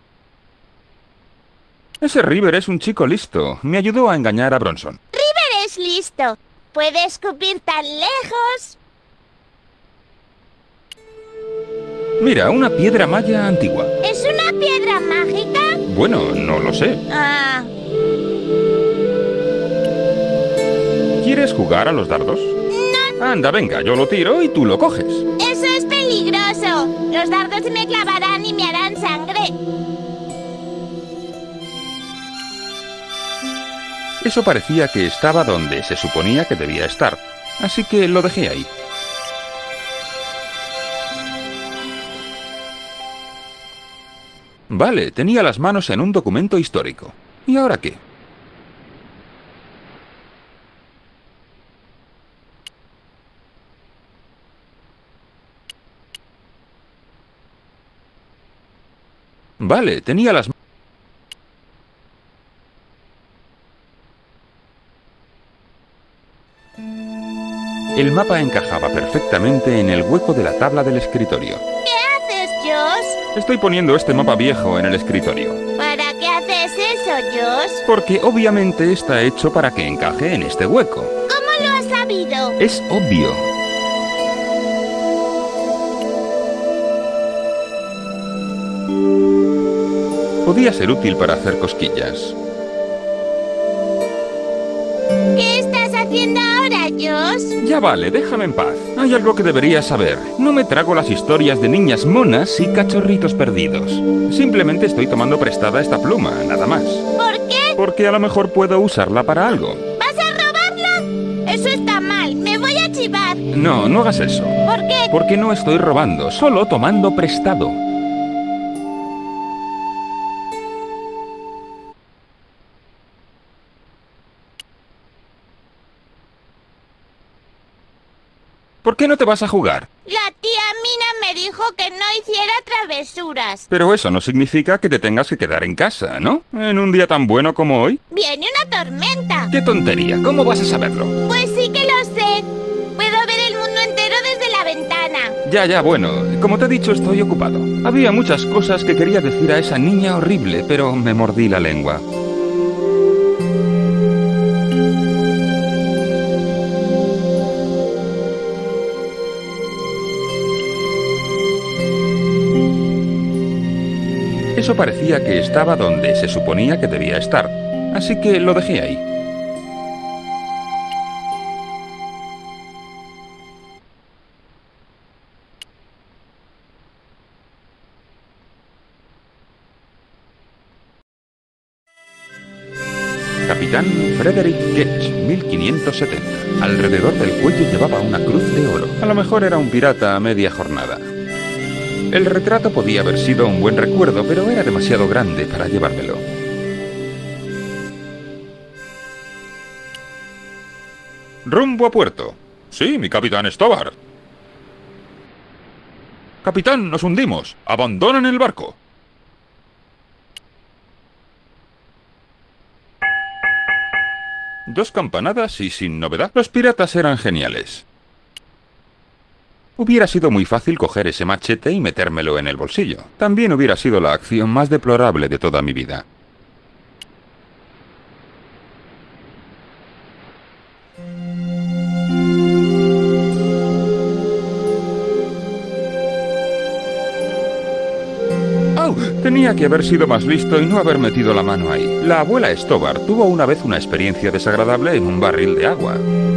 Ese River es un chico listo. Me ayudó a engañar a Bronson. River es listo. Puede escupir tan lejos. Mira, una piedra maya antigua. ¿Es una piedra mágica? Bueno, no lo sé. Ah, ¿Quieres jugar a los dardos? no, Anda, venga, yo lo tiro y tú lo coges. eso es peligroso. Los dardos se me clavarán y me harán sangre. Eso parecía que estaba donde se suponía que debía estar, así que lo dejé ahí. Vale, tenía las manos en un documento histórico. ¿Y ahora qué? Vale, tenía las... El mapa encajaba perfectamente en el hueco de la tabla del escritorio. ¿Qué haces, Josh? Estoy poniendo este mapa viejo en el escritorio. ¿Para qué haces eso, Josh? Porque obviamente está hecho para que encaje en este hueco. ¿Cómo lo has sabido? Es obvio. Podía ser útil para hacer cosquillas. ¿Qué estás haciendo ahora, Josh? Ya vale, déjame en paz. Hay algo que deberías saber. No me trago las historias de niñas monas y cachorritos perdidos. Simplemente estoy tomando prestada esta pluma, nada más. ¿Por qué? Porque a lo mejor puedo usarla para algo. ¿Vas a robarla? Eso está mal. Me voy a chivar. No, no hagas eso. ¿Por qué? Porque no estoy robando, solo tomando prestado. ¿Por qué no te vas a jugar? La tía Mina me dijo que no hiciera travesuras. Pero eso no significa que te tengas que quedar en casa, ¿no? En un día tan bueno como hoy. Viene una tormenta. ¡Qué tontería! ¿Cómo vas a saberlo? Pues sí que lo sé. Puedo ver el mundo entero desde la ventana. Ya, bueno. Como te he dicho, estoy ocupado. Había muchas cosas que quería decir a esa niña horrible, pero me mordí la lengua. Eso parecía que estaba donde se suponía que debía estar, así que lo dejé ahí. Capitán Frederick Ketch, 1570. Alrededor del cuello llevaba una cruz de oro. A lo mejor era un pirata a media jornada. El retrato podía haber sido un buen recuerdo, pero era demasiado grande para llevármelo. Rumbo a puerto. Sí, mi capitán Stobar. Capitán, nos hundimos. Abandonen el barco. Dos campanadas y sin novedad. Los piratas eran geniales. Hubiera sido muy fácil coger ese machete y metérmelo en el bolsillo. También hubiera sido la acción más deplorable de toda mi vida. ¡Auch! Tenía que haber sido más listo y no haber metido la mano ahí. La abuela Stobar tuvo una vez una experiencia desagradable en un barril de agua.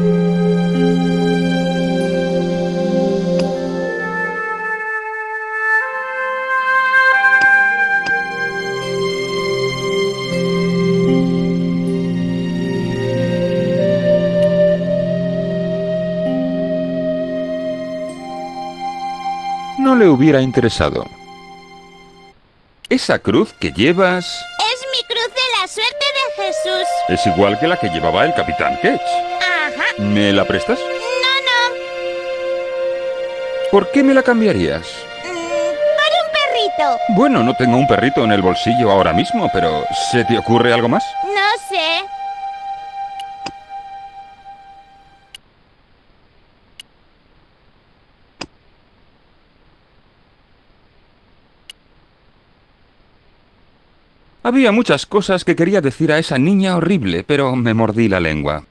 No le hubiera interesado. Esa cruz que llevas Es mi cruz de la suerte de Jesús. es igual que la que llevaba el Capitán Ketch. Ajá. ¿Me la prestas? No. ¿Por qué me la cambiarías? Por un perrito. Bueno, no tengo un perrito en el bolsillo ahora mismo, pero ¿se te ocurre algo más? No sé. Había muchas cosas que quería decir a esa niña horrible, pero me mordí la lengua.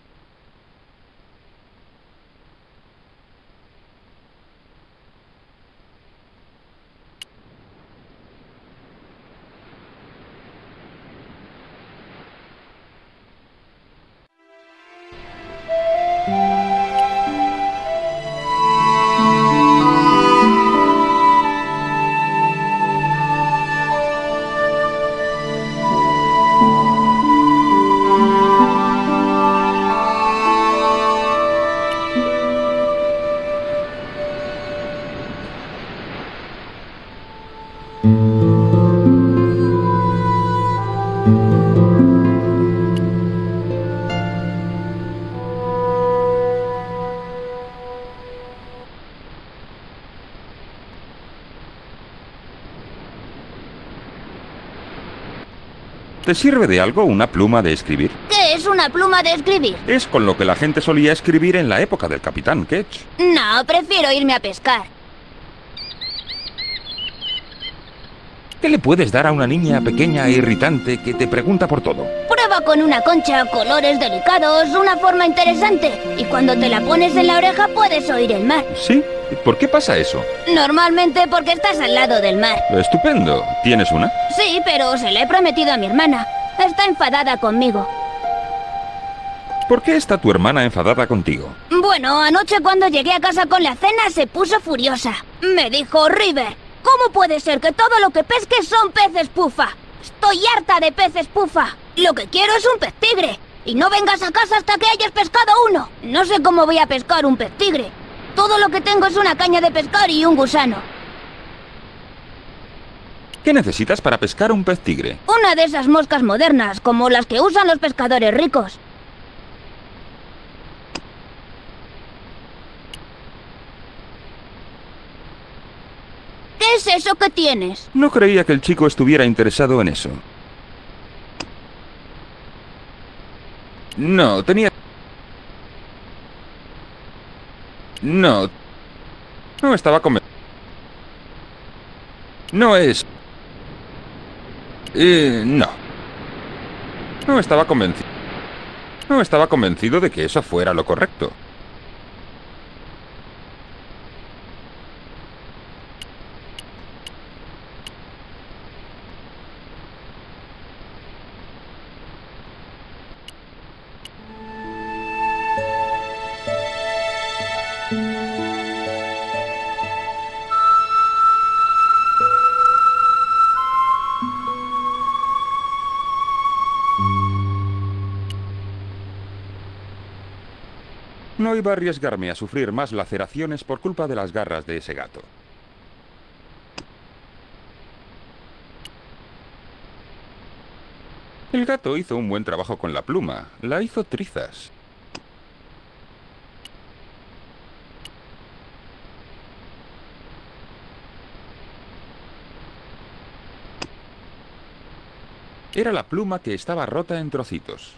¿Te sirve de algo una pluma de escribir? ¿Qué es una pluma de escribir? Es con lo que la gente solía escribir en la época del Capitán Ketch. No, prefiero irme a pescar. ¿Qué le puedes dar a una niña pequeña e irritante que te pregunta por todo? Prueba con una concha, colores delicados, una forma interesante. Y cuando te la pones en la oreja puedes oír el mar. ¿Sí? ¿Por qué pasa eso? Normalmente porque estás al lado del mar. Estupendo. ¿Tienes una? Sí, pero se la he prometido a mi hermana. Está enfadada conmigo. ¿Por qué está tu hermana enfadada contigo? Bueno, anoche cuando llegué a casa con la cena se puso furiosa. Me dijo, River, ¿cómo puede ser que todo lo que pesques son peces pufa? Estoy harta de peces pufa. Lo que quiero es un pez tigre. Y no vengas a casa hasta que hayas pescado uno. No sé cómo voy a pescar un pez tigre. Todo lo que tengo es una caña de pescar y un gusano. ¿Qué necesitas para pescar un pez tigre? Una de esas moscas modernas, como las que usan los pescadores ricos. ¿Qué es eso que tienes? No creía que el chico estuviera interesado en eso. No, tenía... No estaba convencido. No es... no. No estaba convencido. No estaba convencido de que eso fuera lo correcto. No iba a arriesgarme a sufrir más laceraciones por culpa de las garras de ese gato. El gato hizo un buen trabajo con la pluma. La hizo trizas. Era la pluma que estaba rota en trocitos.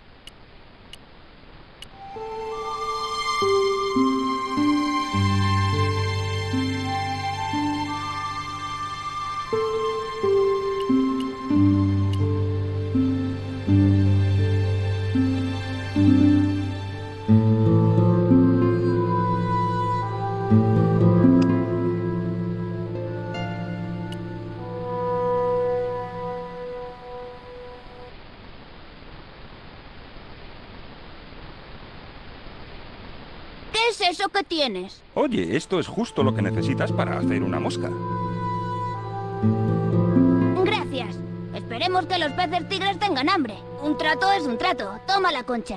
es eso que tienes? Oye, esto es justo lo que necesitas para hacer una mosca. Gracias. Esperemos que los peces tigres tengan hambre. Un trato es un trato. Toma la concha.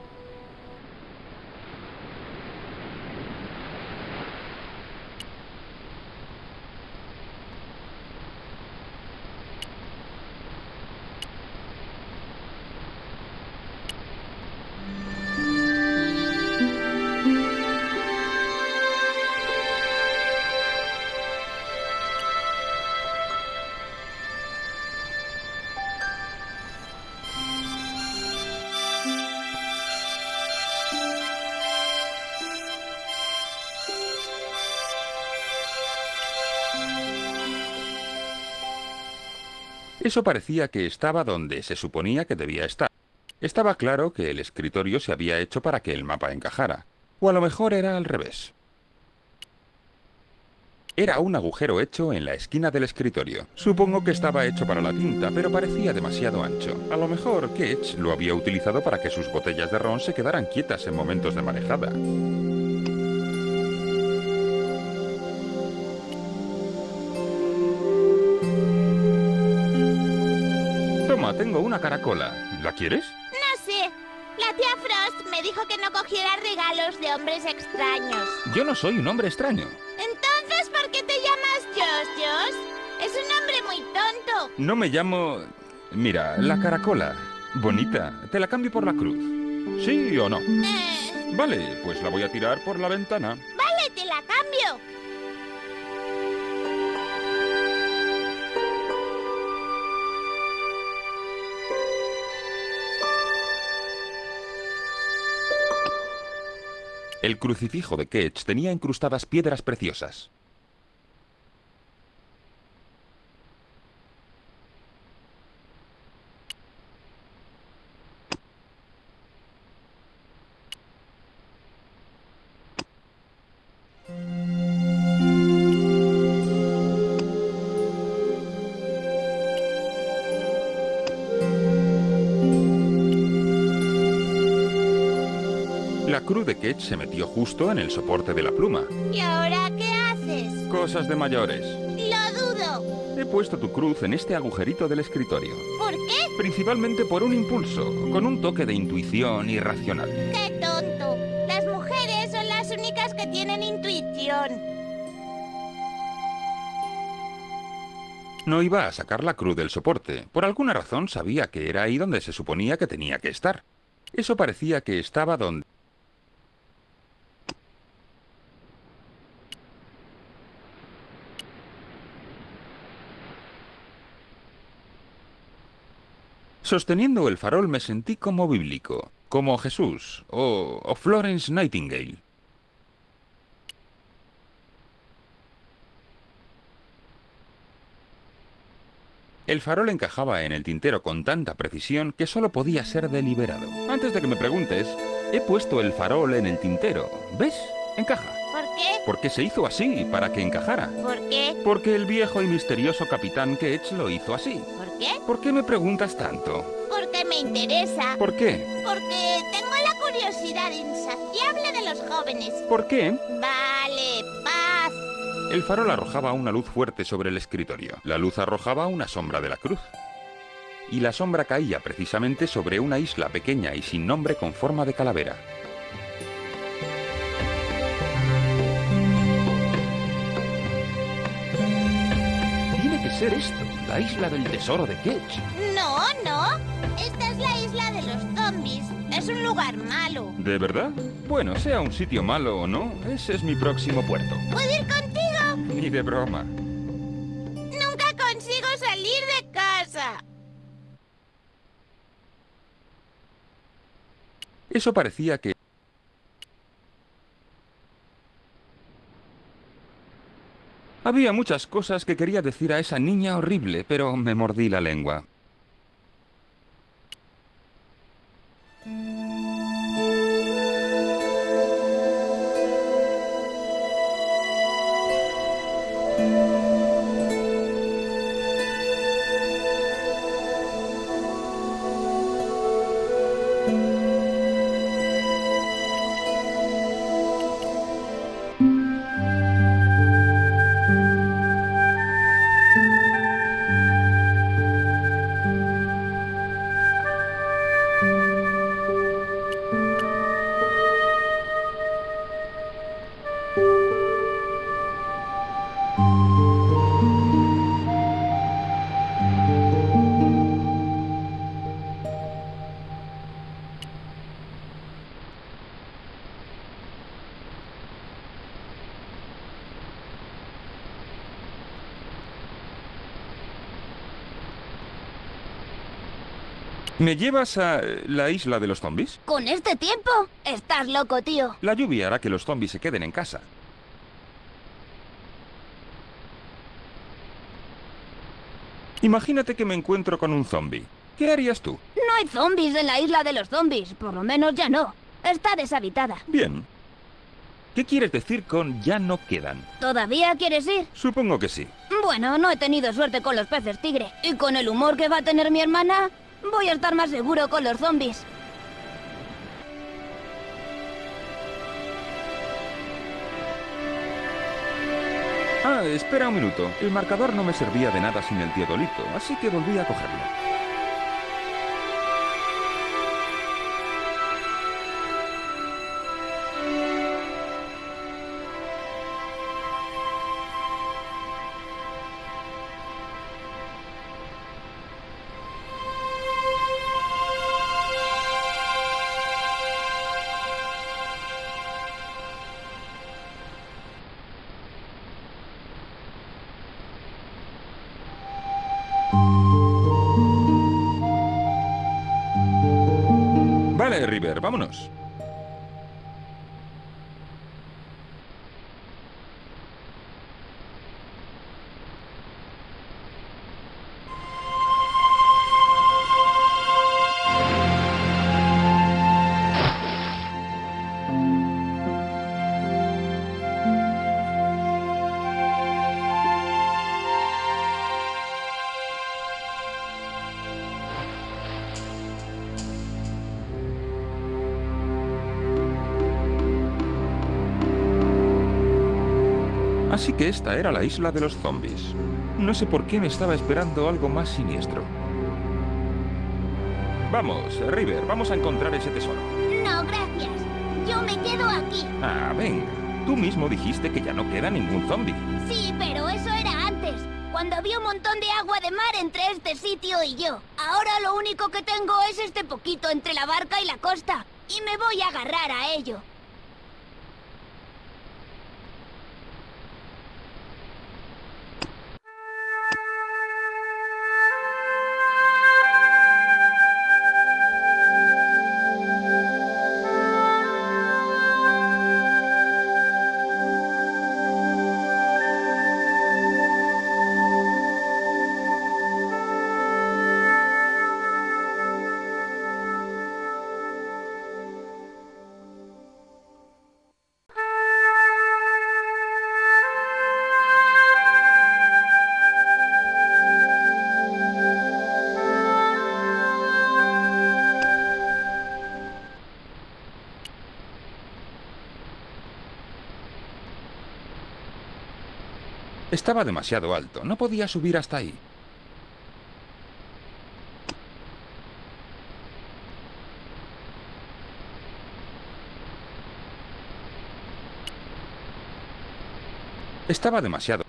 Eso parecía que estaba donde se suponía que debía estar. Estaba claro que el escritorio se había hecho para que el mapa encajara. O a lo mejor era al revés. Era un agujero hecho en la esquina del escritorio. Supongo que estaba hecho para la tinta, pero parecía demasiado ancho. A lo mejor Ketch lo había utilizado para que sus botellas de ron se quedaran quietas en momentos de marejada. Toma, tengo una caracola. ¿La quieres? No sé. La tía Frost me dijo que no cogiera regalos de hombres extraños. Yo no soy un hombre extraño. Entonces, ¿por qué te llamas Josh? Es un nombre muy tonto. No me llamo... Mira, la caracola. Bonita. Te la cambio por la cruz. ¿Sí o no? Vale, pues la voy a tirar por la ventana. Vale, te la cambio. El crucifijo de Ketch tenía incrustadas piedras preciosas. La cruz de Ketch se metió justo en el soporte de la pluma. ¿Y ahora qué haces? Cosas de mayores. Lo dudo. He puesto tu cruz en este agujerito del escritorio. ¿Por qué? Principalmente por un impulso, con un toque de intuición irracional. ¡Qué tonto! Las mujeres son las únicas que tienen intuición. No iba a sacar la cruz del soporte. Por alguna razón sabía que era ahí donde se suponía que tenía que estar. Eso parecía que estaba donde... Sosteniendo el farol me sentí como bíblico, como Jesús o Florence Nightingale. El farol encajaba en el tintero con tanta precisión que solo podía ser deliberado. Antes de que me preguntes, he puesto el farol en el tintero. ¿Ves? Encaja. ¿Por qué? Porque se hizo así, para que encajara. ¿Por qué? Porque el viejo y misterioso capitán Ketch lo hizo así. ¿Por qué? ¿Por qué me preguntas tanto? Porque me interesa. ¿Por qué? Porque tengo la curiosidad insaciable de los jóvenes. ¿Por qué? Vale, paz. El farol arrojaba una luz fuerte sobre el escritorio. La luz arrojaba una sombra de la cruz. Y la sombra caía precisamente sobre una isla pequeña y sin nombre con forma de calavera. Tiene que ser esto, la isla del tesoro de Ketch. No, no. Esta es la isla de los zombies. Es un lugar malo. ¿De verdad? Bueno, sea un sitio malo o no, ese es mi próximo puerto. ¿Puedo ir contigo? Ni de broma. Nunca consigo salir de casa. Eso parecía que... Había muchas cosas que quería decir a esa niña horrible, pero me mordí la lengua. ¿Me llevas a la isla de los zombies? ¿Con este tiempo? Estás loco, tío. La lluvia hará que los zombies se queden en casa. Imagínate que me encuentro con un zombie. ¿Qué harías tú? No hay zombies en la isla de los zombies, por lo menos ya no. Está deshabitada. Bien. ¿Qué quieres decir con ya no quedan? ¿Todavía quieres ir? Supongo que sí. Bueno, no he tenido suerte con los peces tigre. Y con el humor que va a tener mi hermana, voy a estar más seguro con los zombies. Ah, espera un minuto. El marcador no me servía de nada sin el teodolito, así que volví a cogerlo. Vale, River, vámonos. Así que esta era la isla de los zombies. No sé por qué me estaba esperando algo más siniestro. Vamos, River, vamos a encontrar ese tesoro. No, gracias. Yo me quedo aquí. Ah, venga. Tú mismo dijiste que ya no queda ningún zombie. Sí, pero eso era antes, cuando había un montón de agua de mar entre este sitio y yo. Ahora lo único que tengo es este poquito entre la barca y la costa, y me voy a agarrar a ello. Estaba demasiado alto, no podía subir hasta ahí. Estaba demasiado...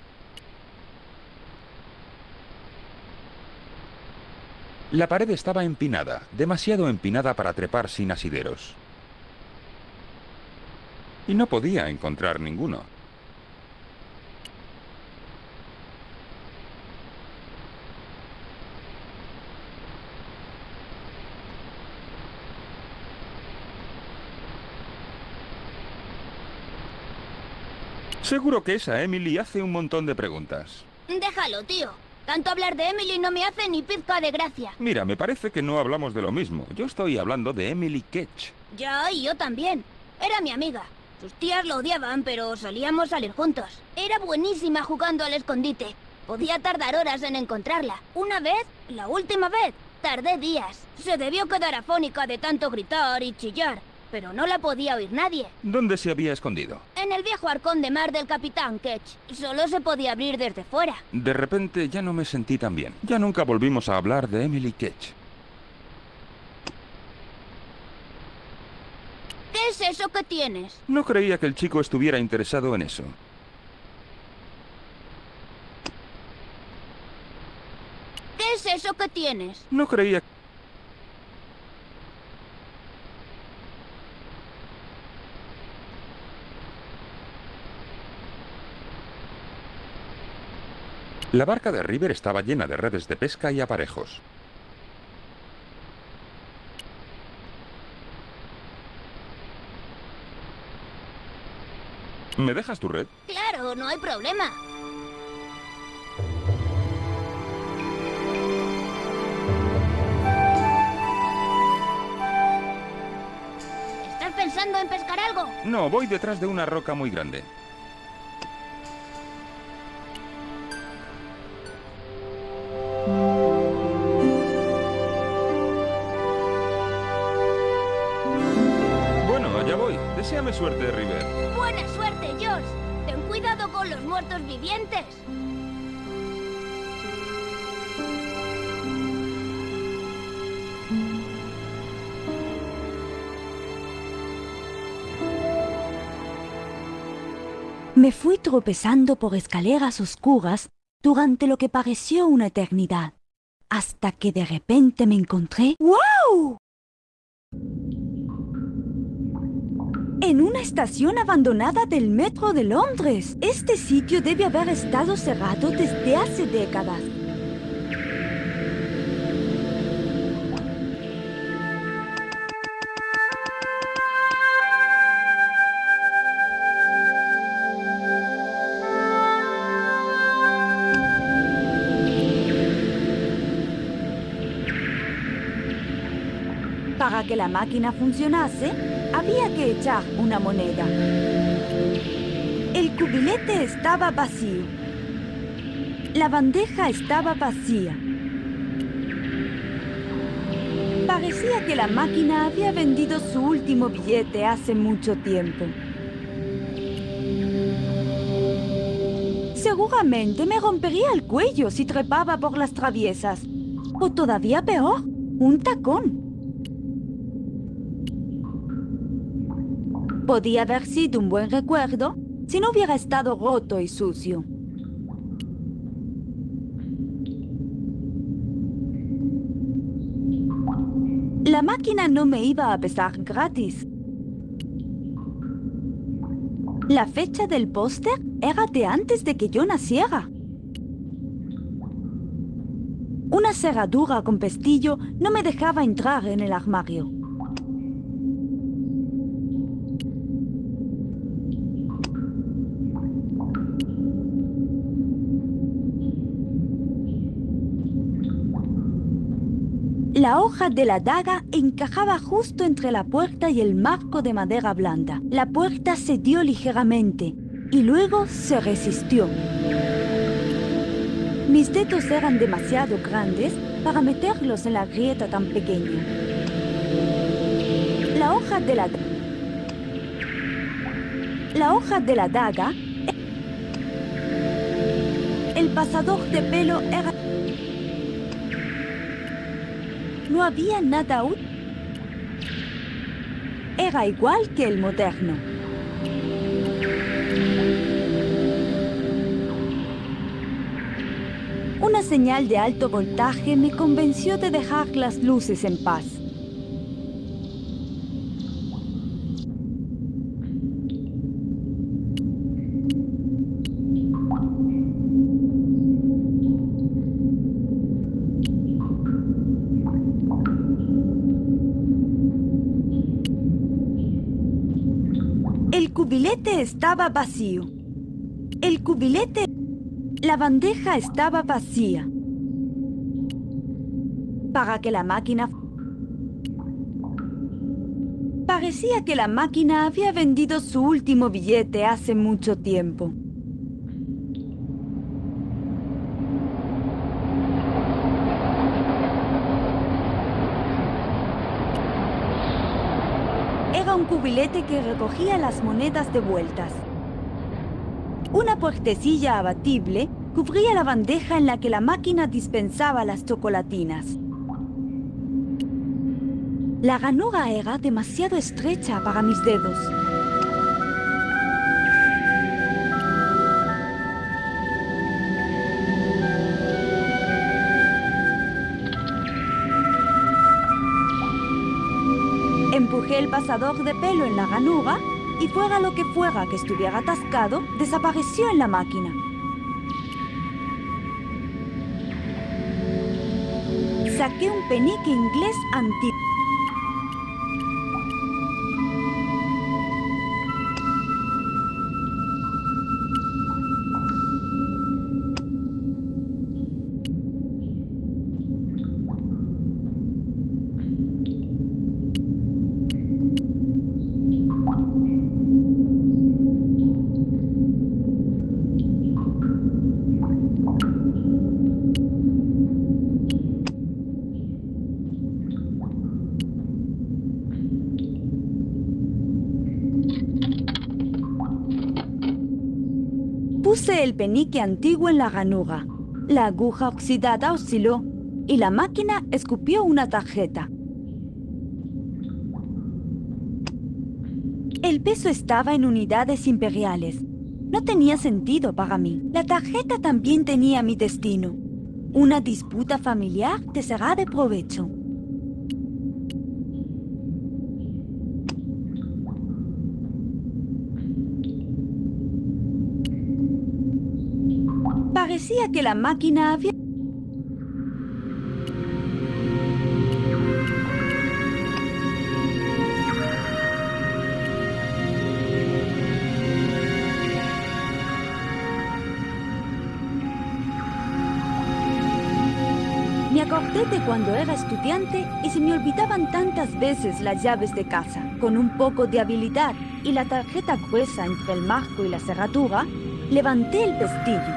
La pared estaba empinada, demasiado empinada para trepar sin asideros. Y no podía encontrar ninguno. Seguro que esa Emily hace un montón de preguntas. Déjalo, tío. Tanto hablar de Emily no me hace ni pizca de gracia. Mira, me parece que no hablamos de lo mismo. Yo estoy hablando de Emily Ketch. Ya, y yo también. Era mi amiga. Sus tías lo odiaban, pero solíamos salir juntos. Era buenísima jugando al escondite. Podía tardar horas en encontrarla. Una vez, la última vez, tardé días. Se debió quedar afónica de tanto gritar y chillar, pero no la podía oír nadie. ¿Dónde se había escondido? En el viejo arcón de mar del Capitán Ketch. Solo se podía abrir desde fuera. De repente ya no me sentí tan bien. Ya nunca volvimos a hablar de Emily Ketch. ¿Qué es eso que tienes? No creía que el chico estuviera interesado en eso. ¿Qué es eso que tienes? No creía... La barca de River estaba llena de redes de pesca y aparejos. ¿Me dejas tu red? Claro, no hay problema. ¿Estás pensando en pescar algo? No, voy detrás de una roca muy grande. Bueno, allá voy. Deséame suerte, River. Buena suerte, George. Ten cuidado con los muertos vivientes. Me fui tropezando por escaleras oscuras durante lo que pareció una eternidad, hasta que de repente me encontré... ¡Wow! En una estación abandonada del metro de Londres. Este sitio debe haber estado cerrado desde hace décadas. Para que la máquina funcionase, había que echar una moneda. El cubilete estaba vacío. La bandeja estaba vacía. Parecía que la máquina había vendido su último billete hace mucho tiempo. Seguramente me rompería el cuello si trepaba por las traviesas. O todavía peor, un tacón. Podía haber sido un buen recuerdo si no hubiera estado roto y sucio. La máquina no me iba a pesar gratis. La fecha del póster era de antes de que yo naciera. Una cerradura con pestillo no me dejaba entrar en el armario. La hoja de la daga encajaba justo entre la puerta y el marco de madera blanda. La puerta cedió ligeramente y luego se resistió. Mis dedos eran demasiado grandes para meterlos en la grieta tan pequeña. La hoja de la daga... El pasador de pelo era... No había nada útil. Era igual que el moderno. Una señal de alto voltaje me convenció de dejar las luces en paz. El cubilete estaba vacío. El cubilete... La bandeja estaba vacía. Para que la máquina... Parecía que la máquina había vendido su último billete hace mucho tiempo. Era un cubilete que recogía las monedas devueltas. Una puertecilla abatible cubría la bandeja en la que la máquina dispensaba las chocolatinas. La ranura era demasiado estrecha para mis dedos. Empujé el pasador de pelo en la ranura y fuera lo que fuera que estuviera atascado, desapareció en la máquina. Saqué un penique inglés antiguo. Puse el penique antiguo en la ranura. La aguja oxidada osciló y la máquina escupió una tarjeta. El peso estaba en unidades imperiales. No tenía sentido para mí. La tarjeta también tenía mi destino. Una disputa familiar te será de provecho. Parecía que la máquina había... Me acordé de cuando era estudiante y se me olvidaban tantas veces las llaves de casa. Con un poco de habilidad y la tarjeta gruesa entre el marco y la cerradura, levanté el pestillo.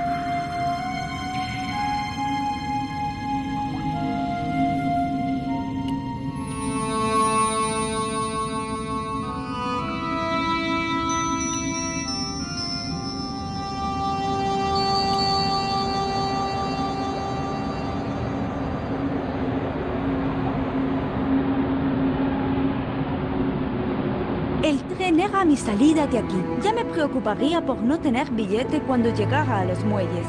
El tren era mi salida de aquí. Ya me preocuparía por no tener billete cuando llegara a los muelles.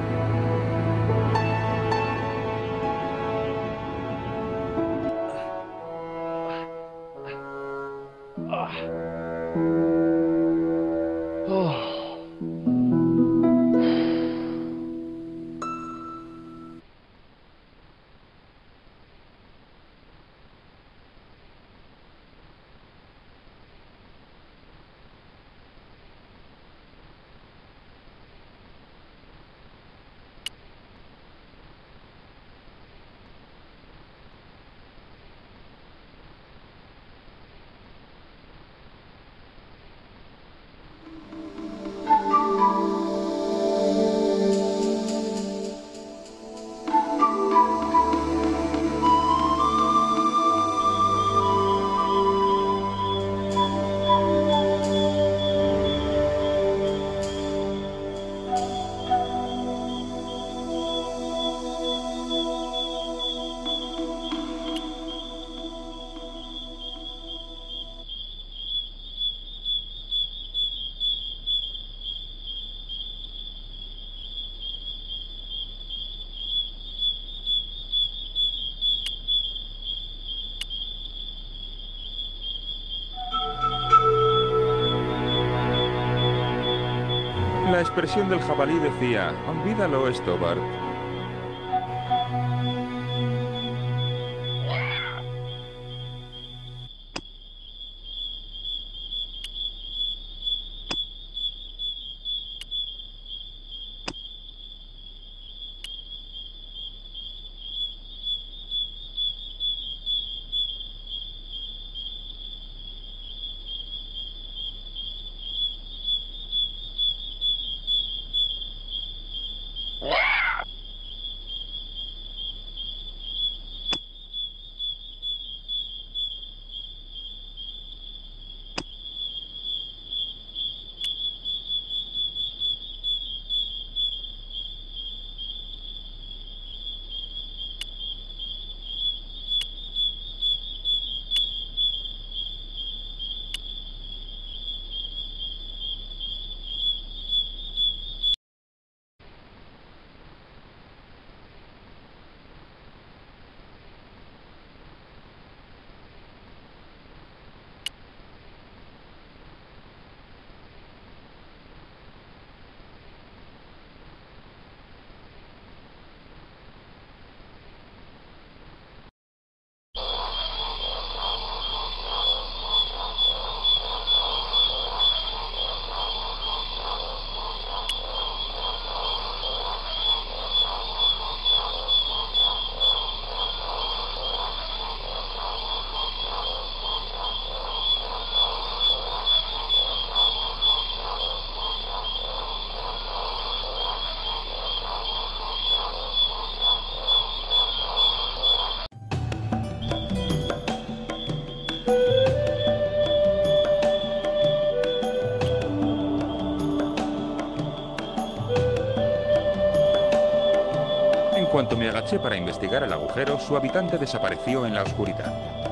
La expresión del jabalí decía, olvídalo, Stobart. cuanto me agaché para investigar el agujero, su habitante desapareció en la oscuridad.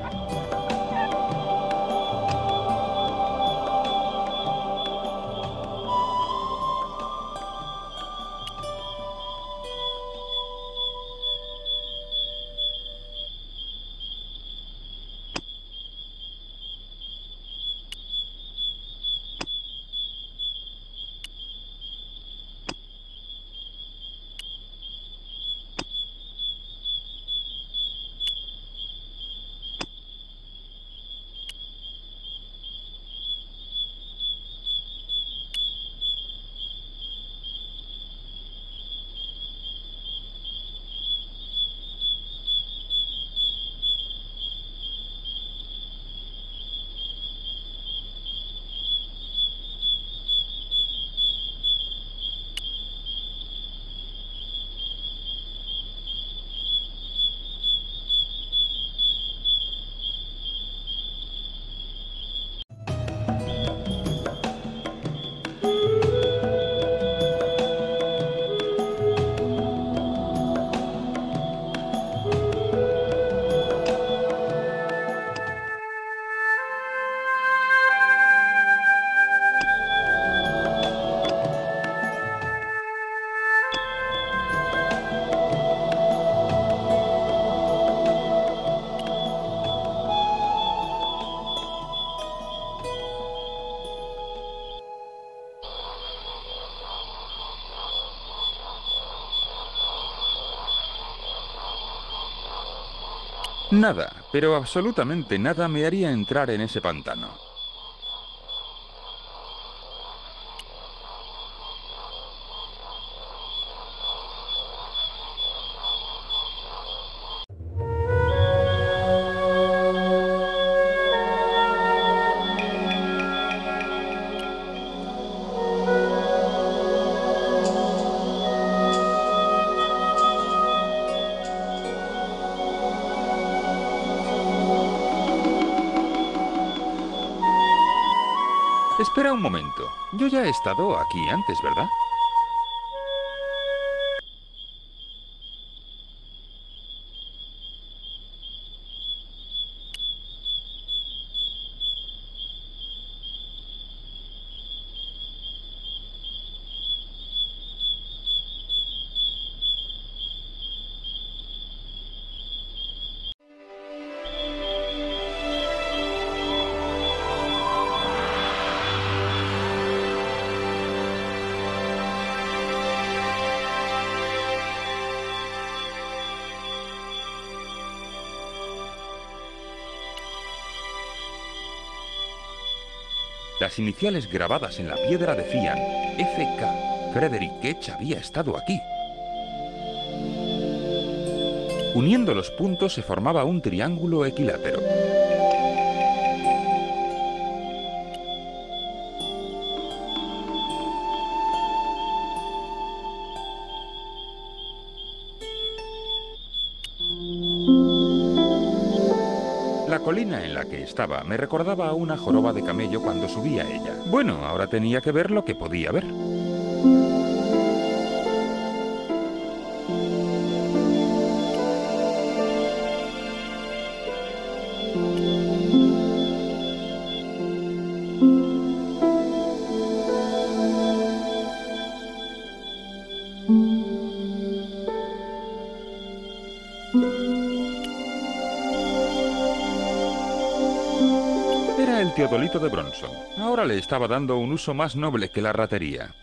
Nada, pero absolutamente nada me haría entrar en ese pantano. Espera un momento. Yo ya he estado aquí antes, ¿verdad? Las iniciales grabadas en la piedra decían FK. Frederick Ketch había estado aquí. Uniendo los puntos se formaba un triángulo equilátero. La colina en la que estaba me recordaba a una joroba de camello cuando subí a ella. Bueno, ahora tenía que ver lo que podía ver. Era el teodolito de Bronson. Ahora le estaba dando un uso más noble que la ratería.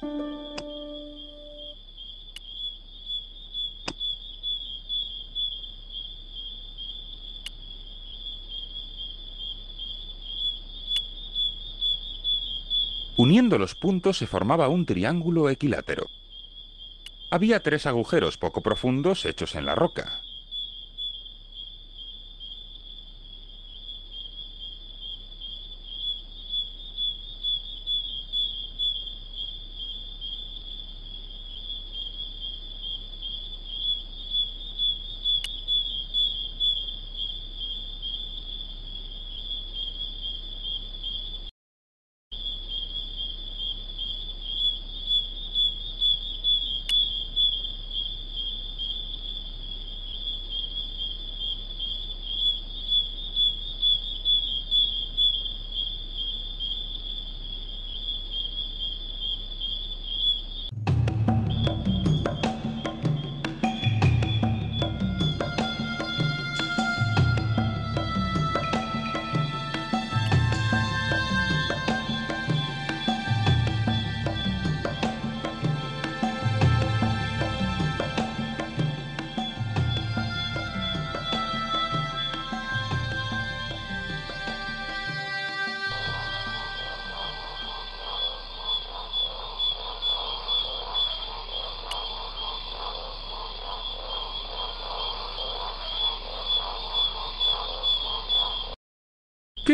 Uniendo los puntos se formaba un triángulo equilátero. Había 3 agujeros poco profundos hechos en la roca.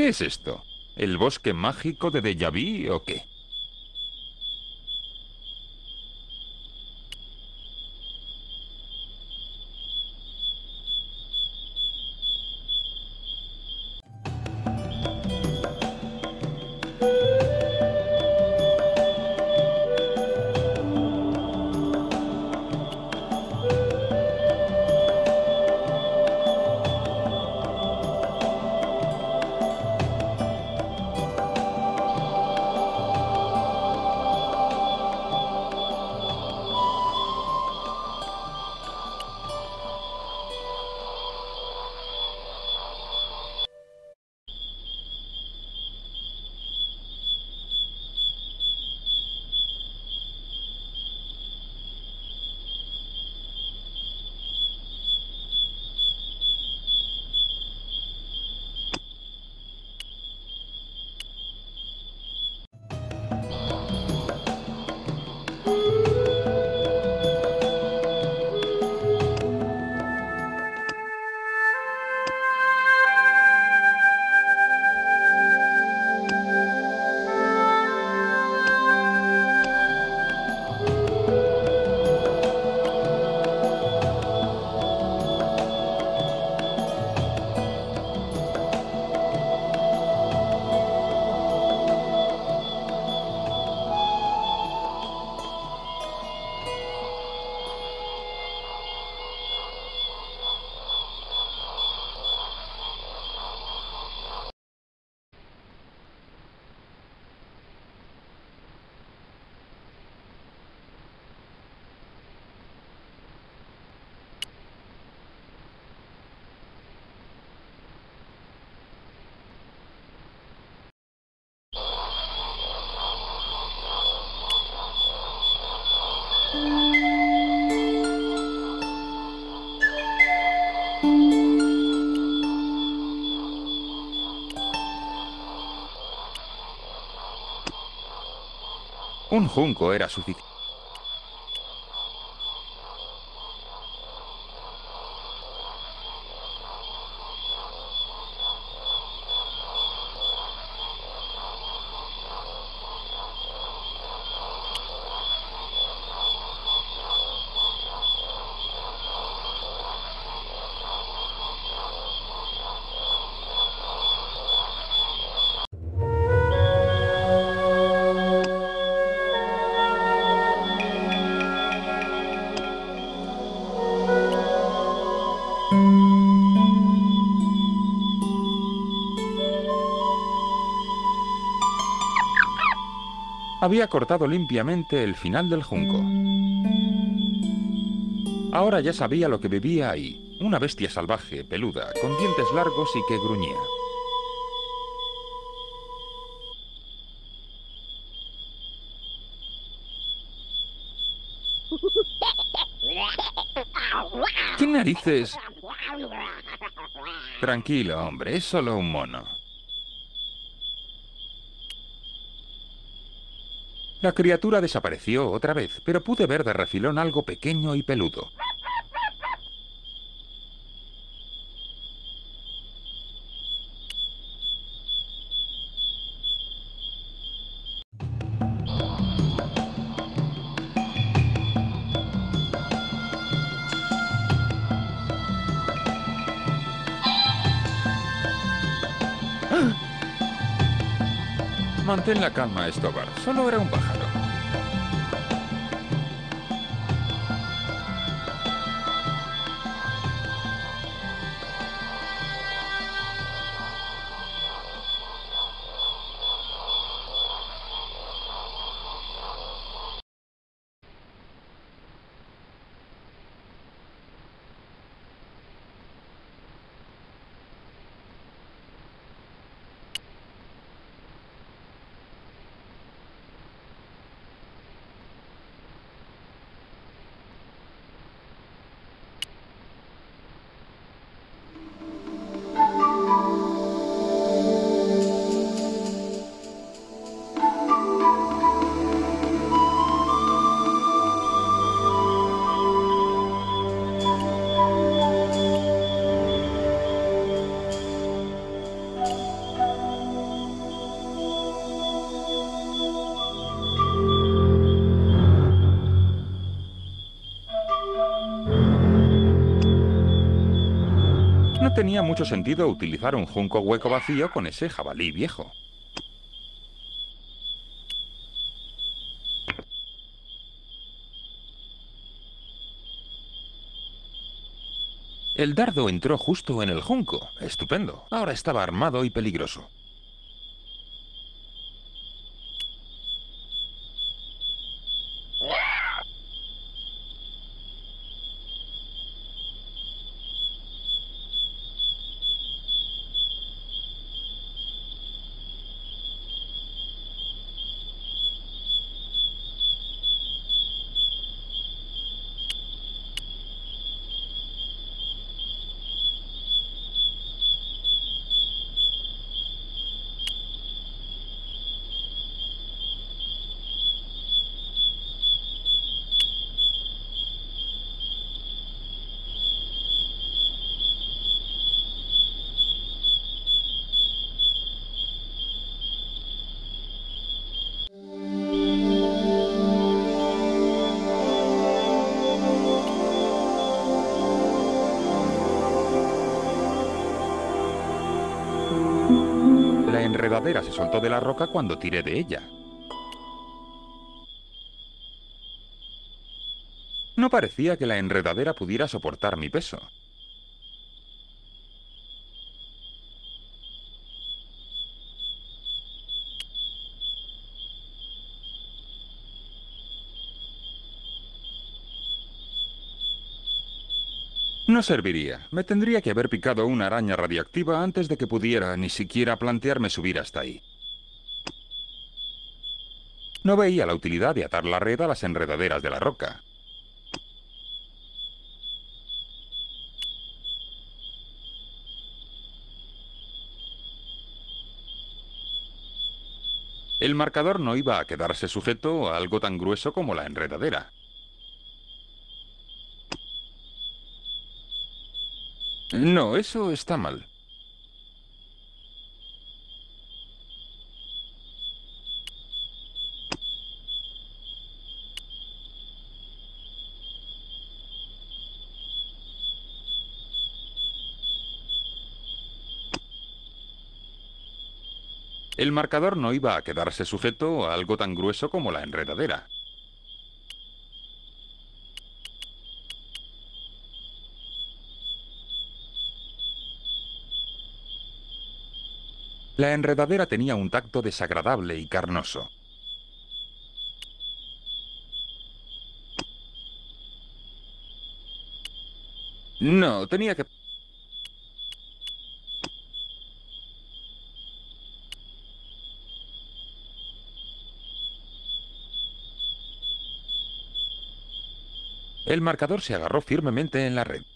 ¿Qué es esto? ¿El bosque mágico de Déjà Vu o qué? Un junco era suficiente. Había cortado limpiamente el final del junco. Ahora ya sabía lo que vivía ahí. Una bestia salvaje, peluda, con dientes largos y que gruñía. ¿Qué narices? Tranquilo, hombre, es solo un mono. La criatura desapareció otra vez, pero pude ver de refilón algo pequeño y peludo. Mantén la calma, Stobar. Solo era un pájaro. No tenía mucho sentido utilizar un junco hueco vacío con ese jabalí viejo. El dardo entró justo en el junco. Estupendo. Ahora estaba armado y peligroso. La enredadera se soltó de la roca cuando tiré de ella. No parecía que la enredadera pudiera soportar mi peso. No serviría. Me tendría que haber picado una araña radiactiva antes de que pudiera ni siquiera plantearme subir hasta ahí. No veía la utilidad de atar la red a las enredaderas de la roca. El marcador no iba a quedarse sujeto a algo tan grueso como la enredadera. No, eso está mal. El marcador no iba a quedarse sujeto a algo tan grueso como la enredadera. La enredadera tenía un tacto desagradable y carnoso. No, tenía que... El marcador se agarró firmemente en la red.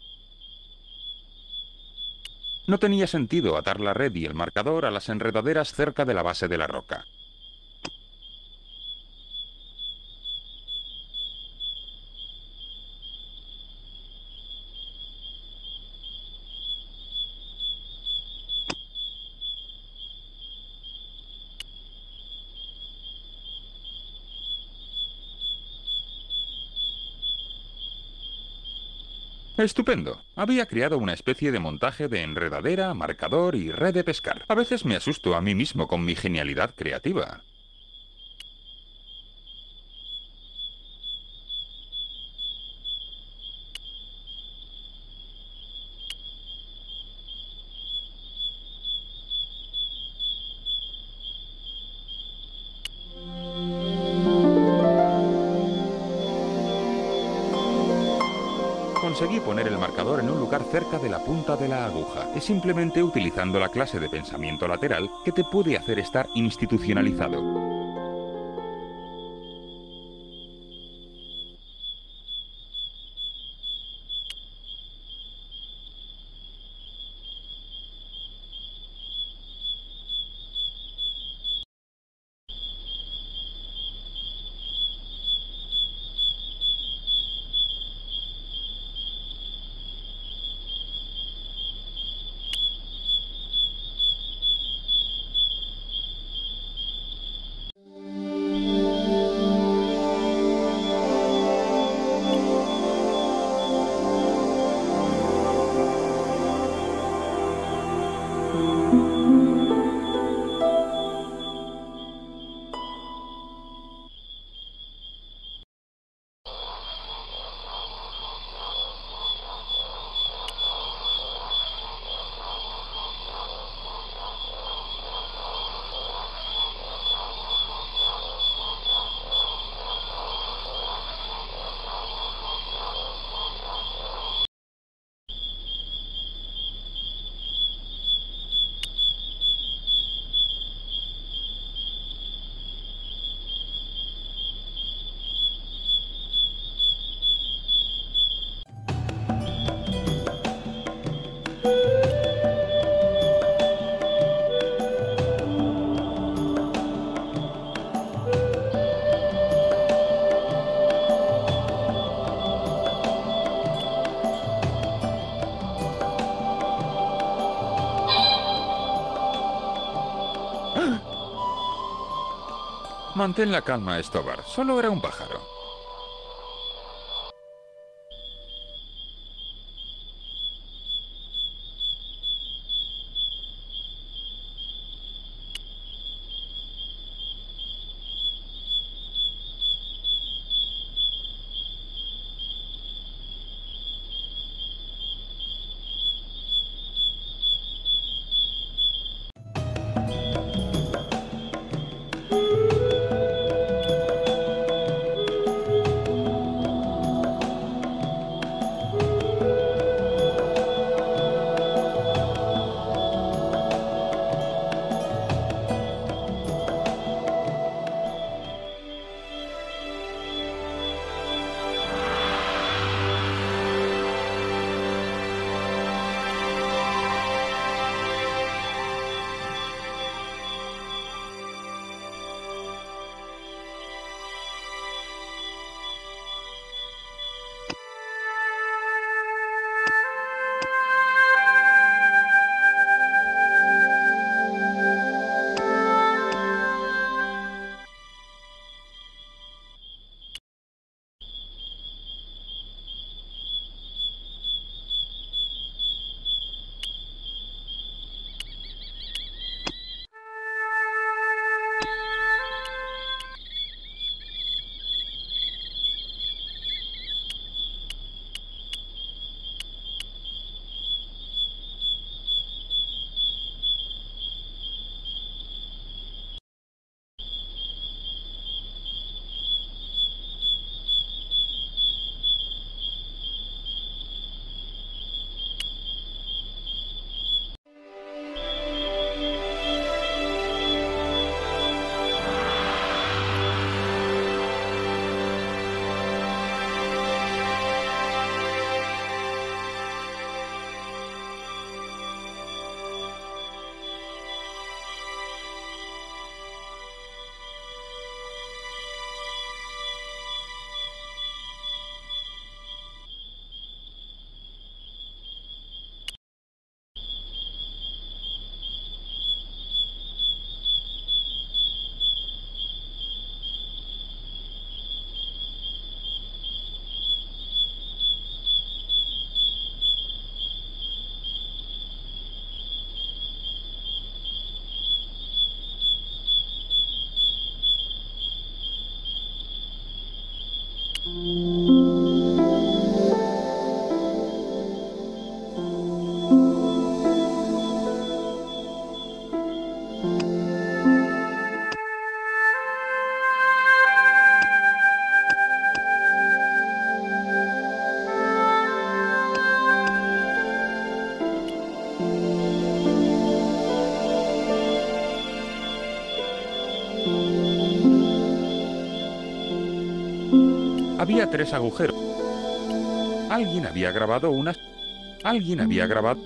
No tenía sentido atar la red y el marcador a las enredaderas cerca de la base de la roca. Estupendo. Había creado una especie de montaje de enredadera, marcador y red de pescar. A veces me asusto a mí mismo con mi genialidad creativa. Conseguí poner el marcador en un lugar cerca de la punta de la aguja. Es simplemente utilizando la clase de pensamiento lateral que te puede hacer estar institucionalizado. Mantén la calma, Stobar. Solo era un pájaro. Había 3 agujeros. Alguien había grabado unas... Alguien había grabado...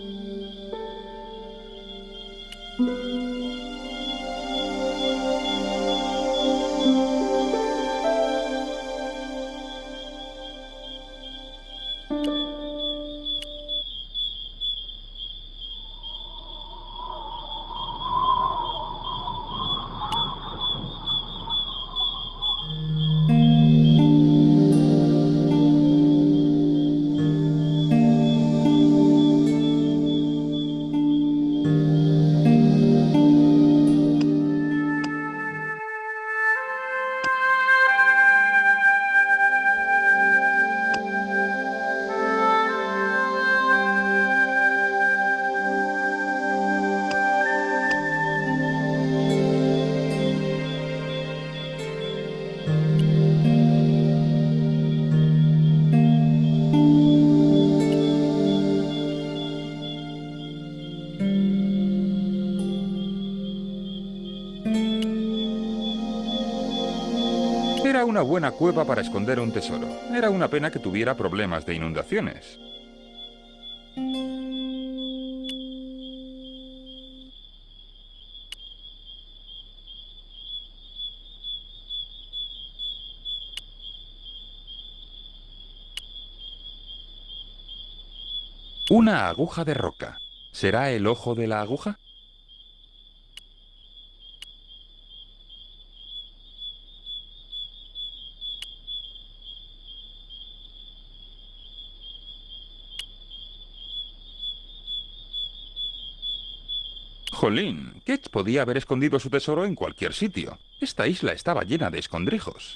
Era una buena cueva para esconder un tesoro. Era una pena que tuviera problemas de inundaciones. Una aguja de roca. ¿Será el ojo de la aguja? Jolín, Ketch podía haber escondido su tesoro en cualquier sitio. Esta isla estaba llena de escondrijos.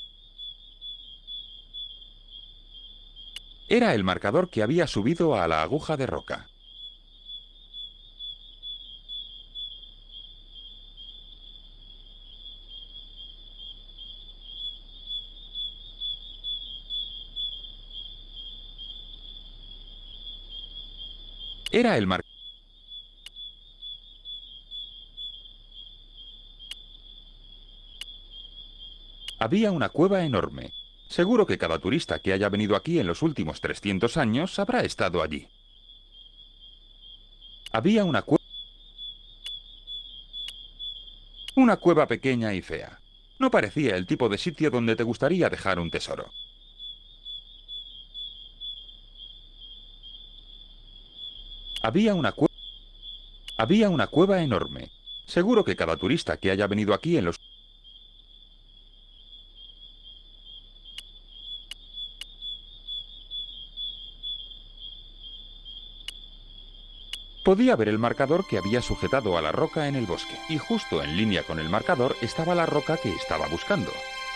Era el marcador que había subido a la aguja de roca. Era el marcador. Había una cueva enorme. Seguro que cada turista que haya venido aquí en los últimos 300 años habrá estado allí. Había una cueva. Una cueva pequeña y fea. No parecía el tipo de sitio donde te gustaría dejar un tesoro. Había una cueva enorme. Seguro que cada turista que haya venido aquí en los... Podía ver el marcador que había sujetado a la roca en el bosque, y justo en línea con el marcador estaba la roca que estaba buscando.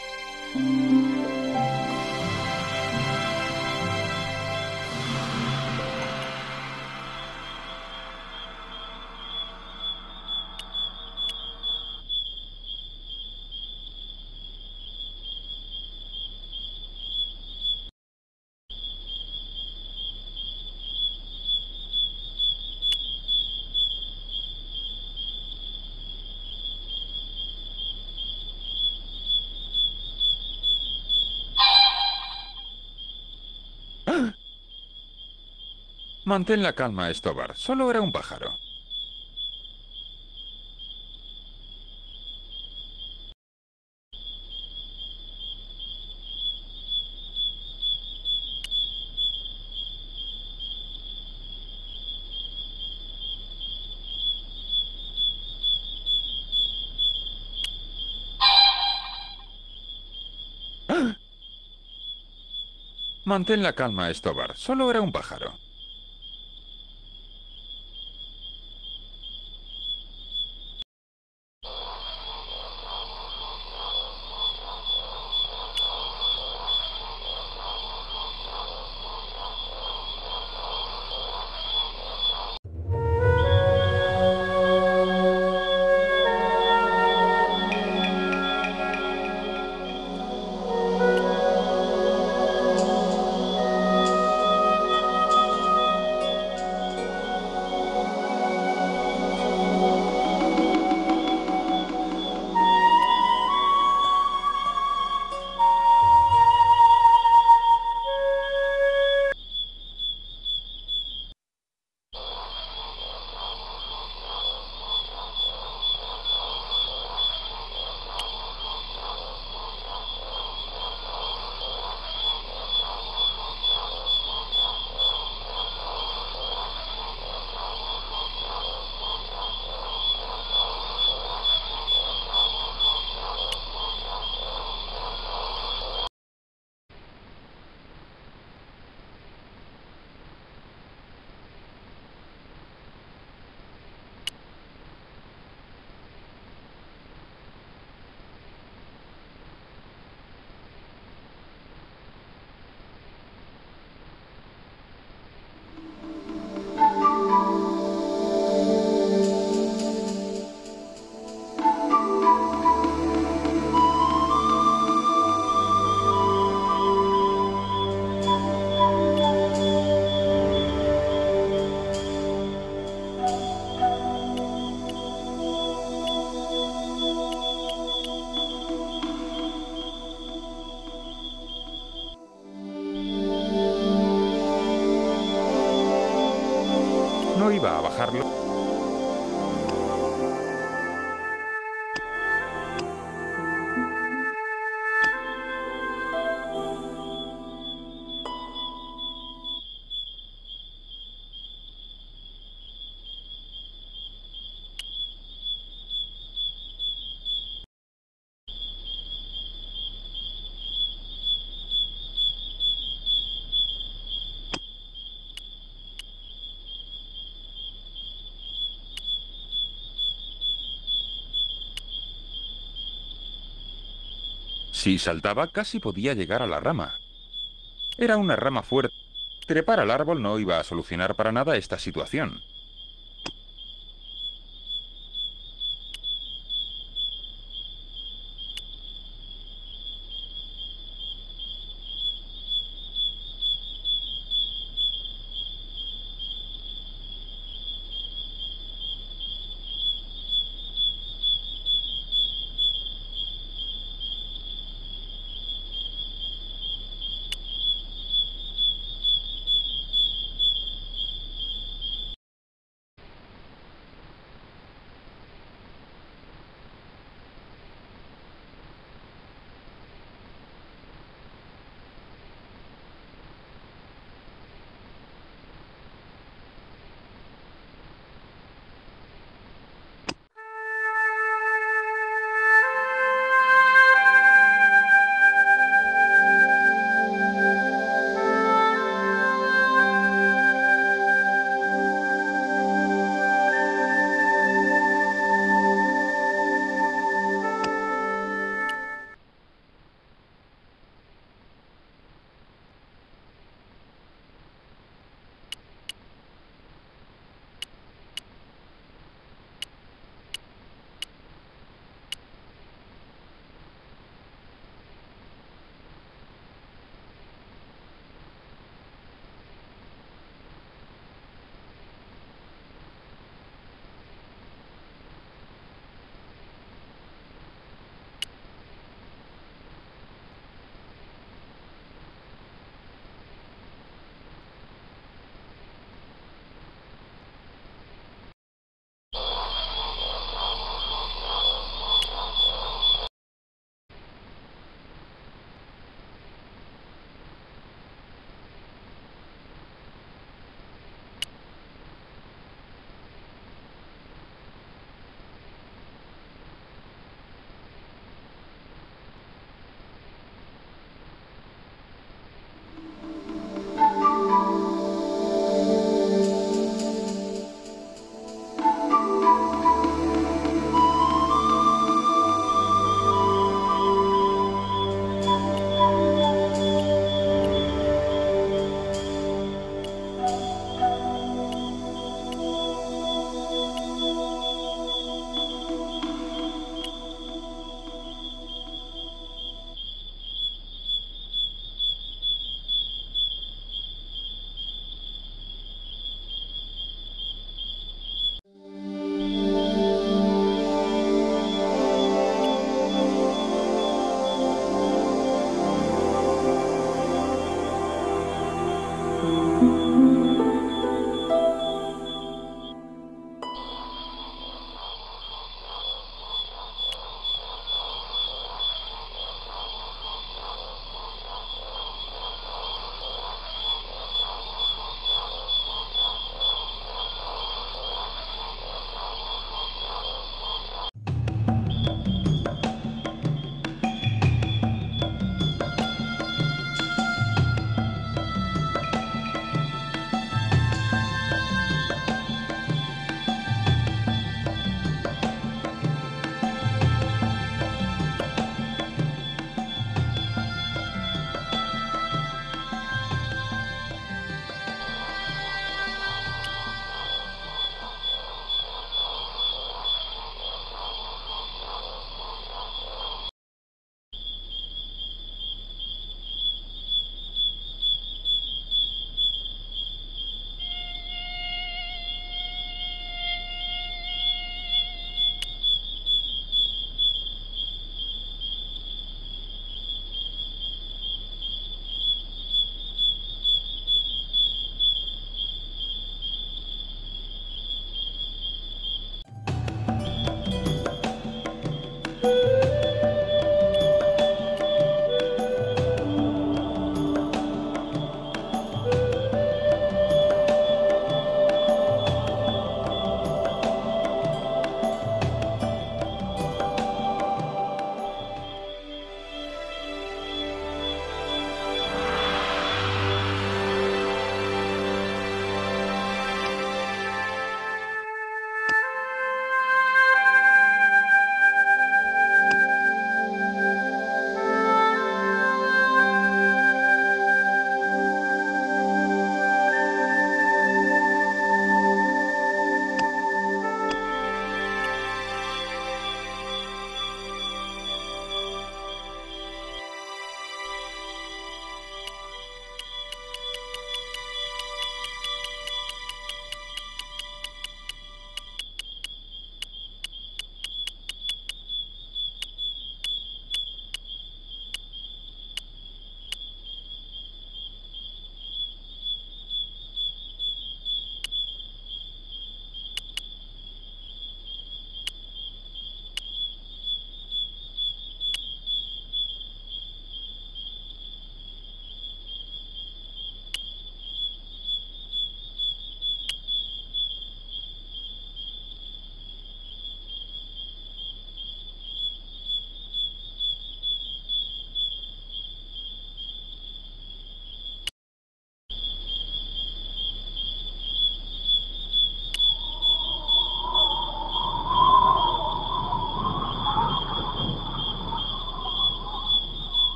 Mantén la calma, Stobar. Solo era un pájaro. Mantén la calma, Stobar. Solo era un pájaro. No iba a bajarlo. Si saltaba, casi podía llegar a la rama. Era una rama fuerte. Trepar al árbol no iba a solucionar para nada esta situación.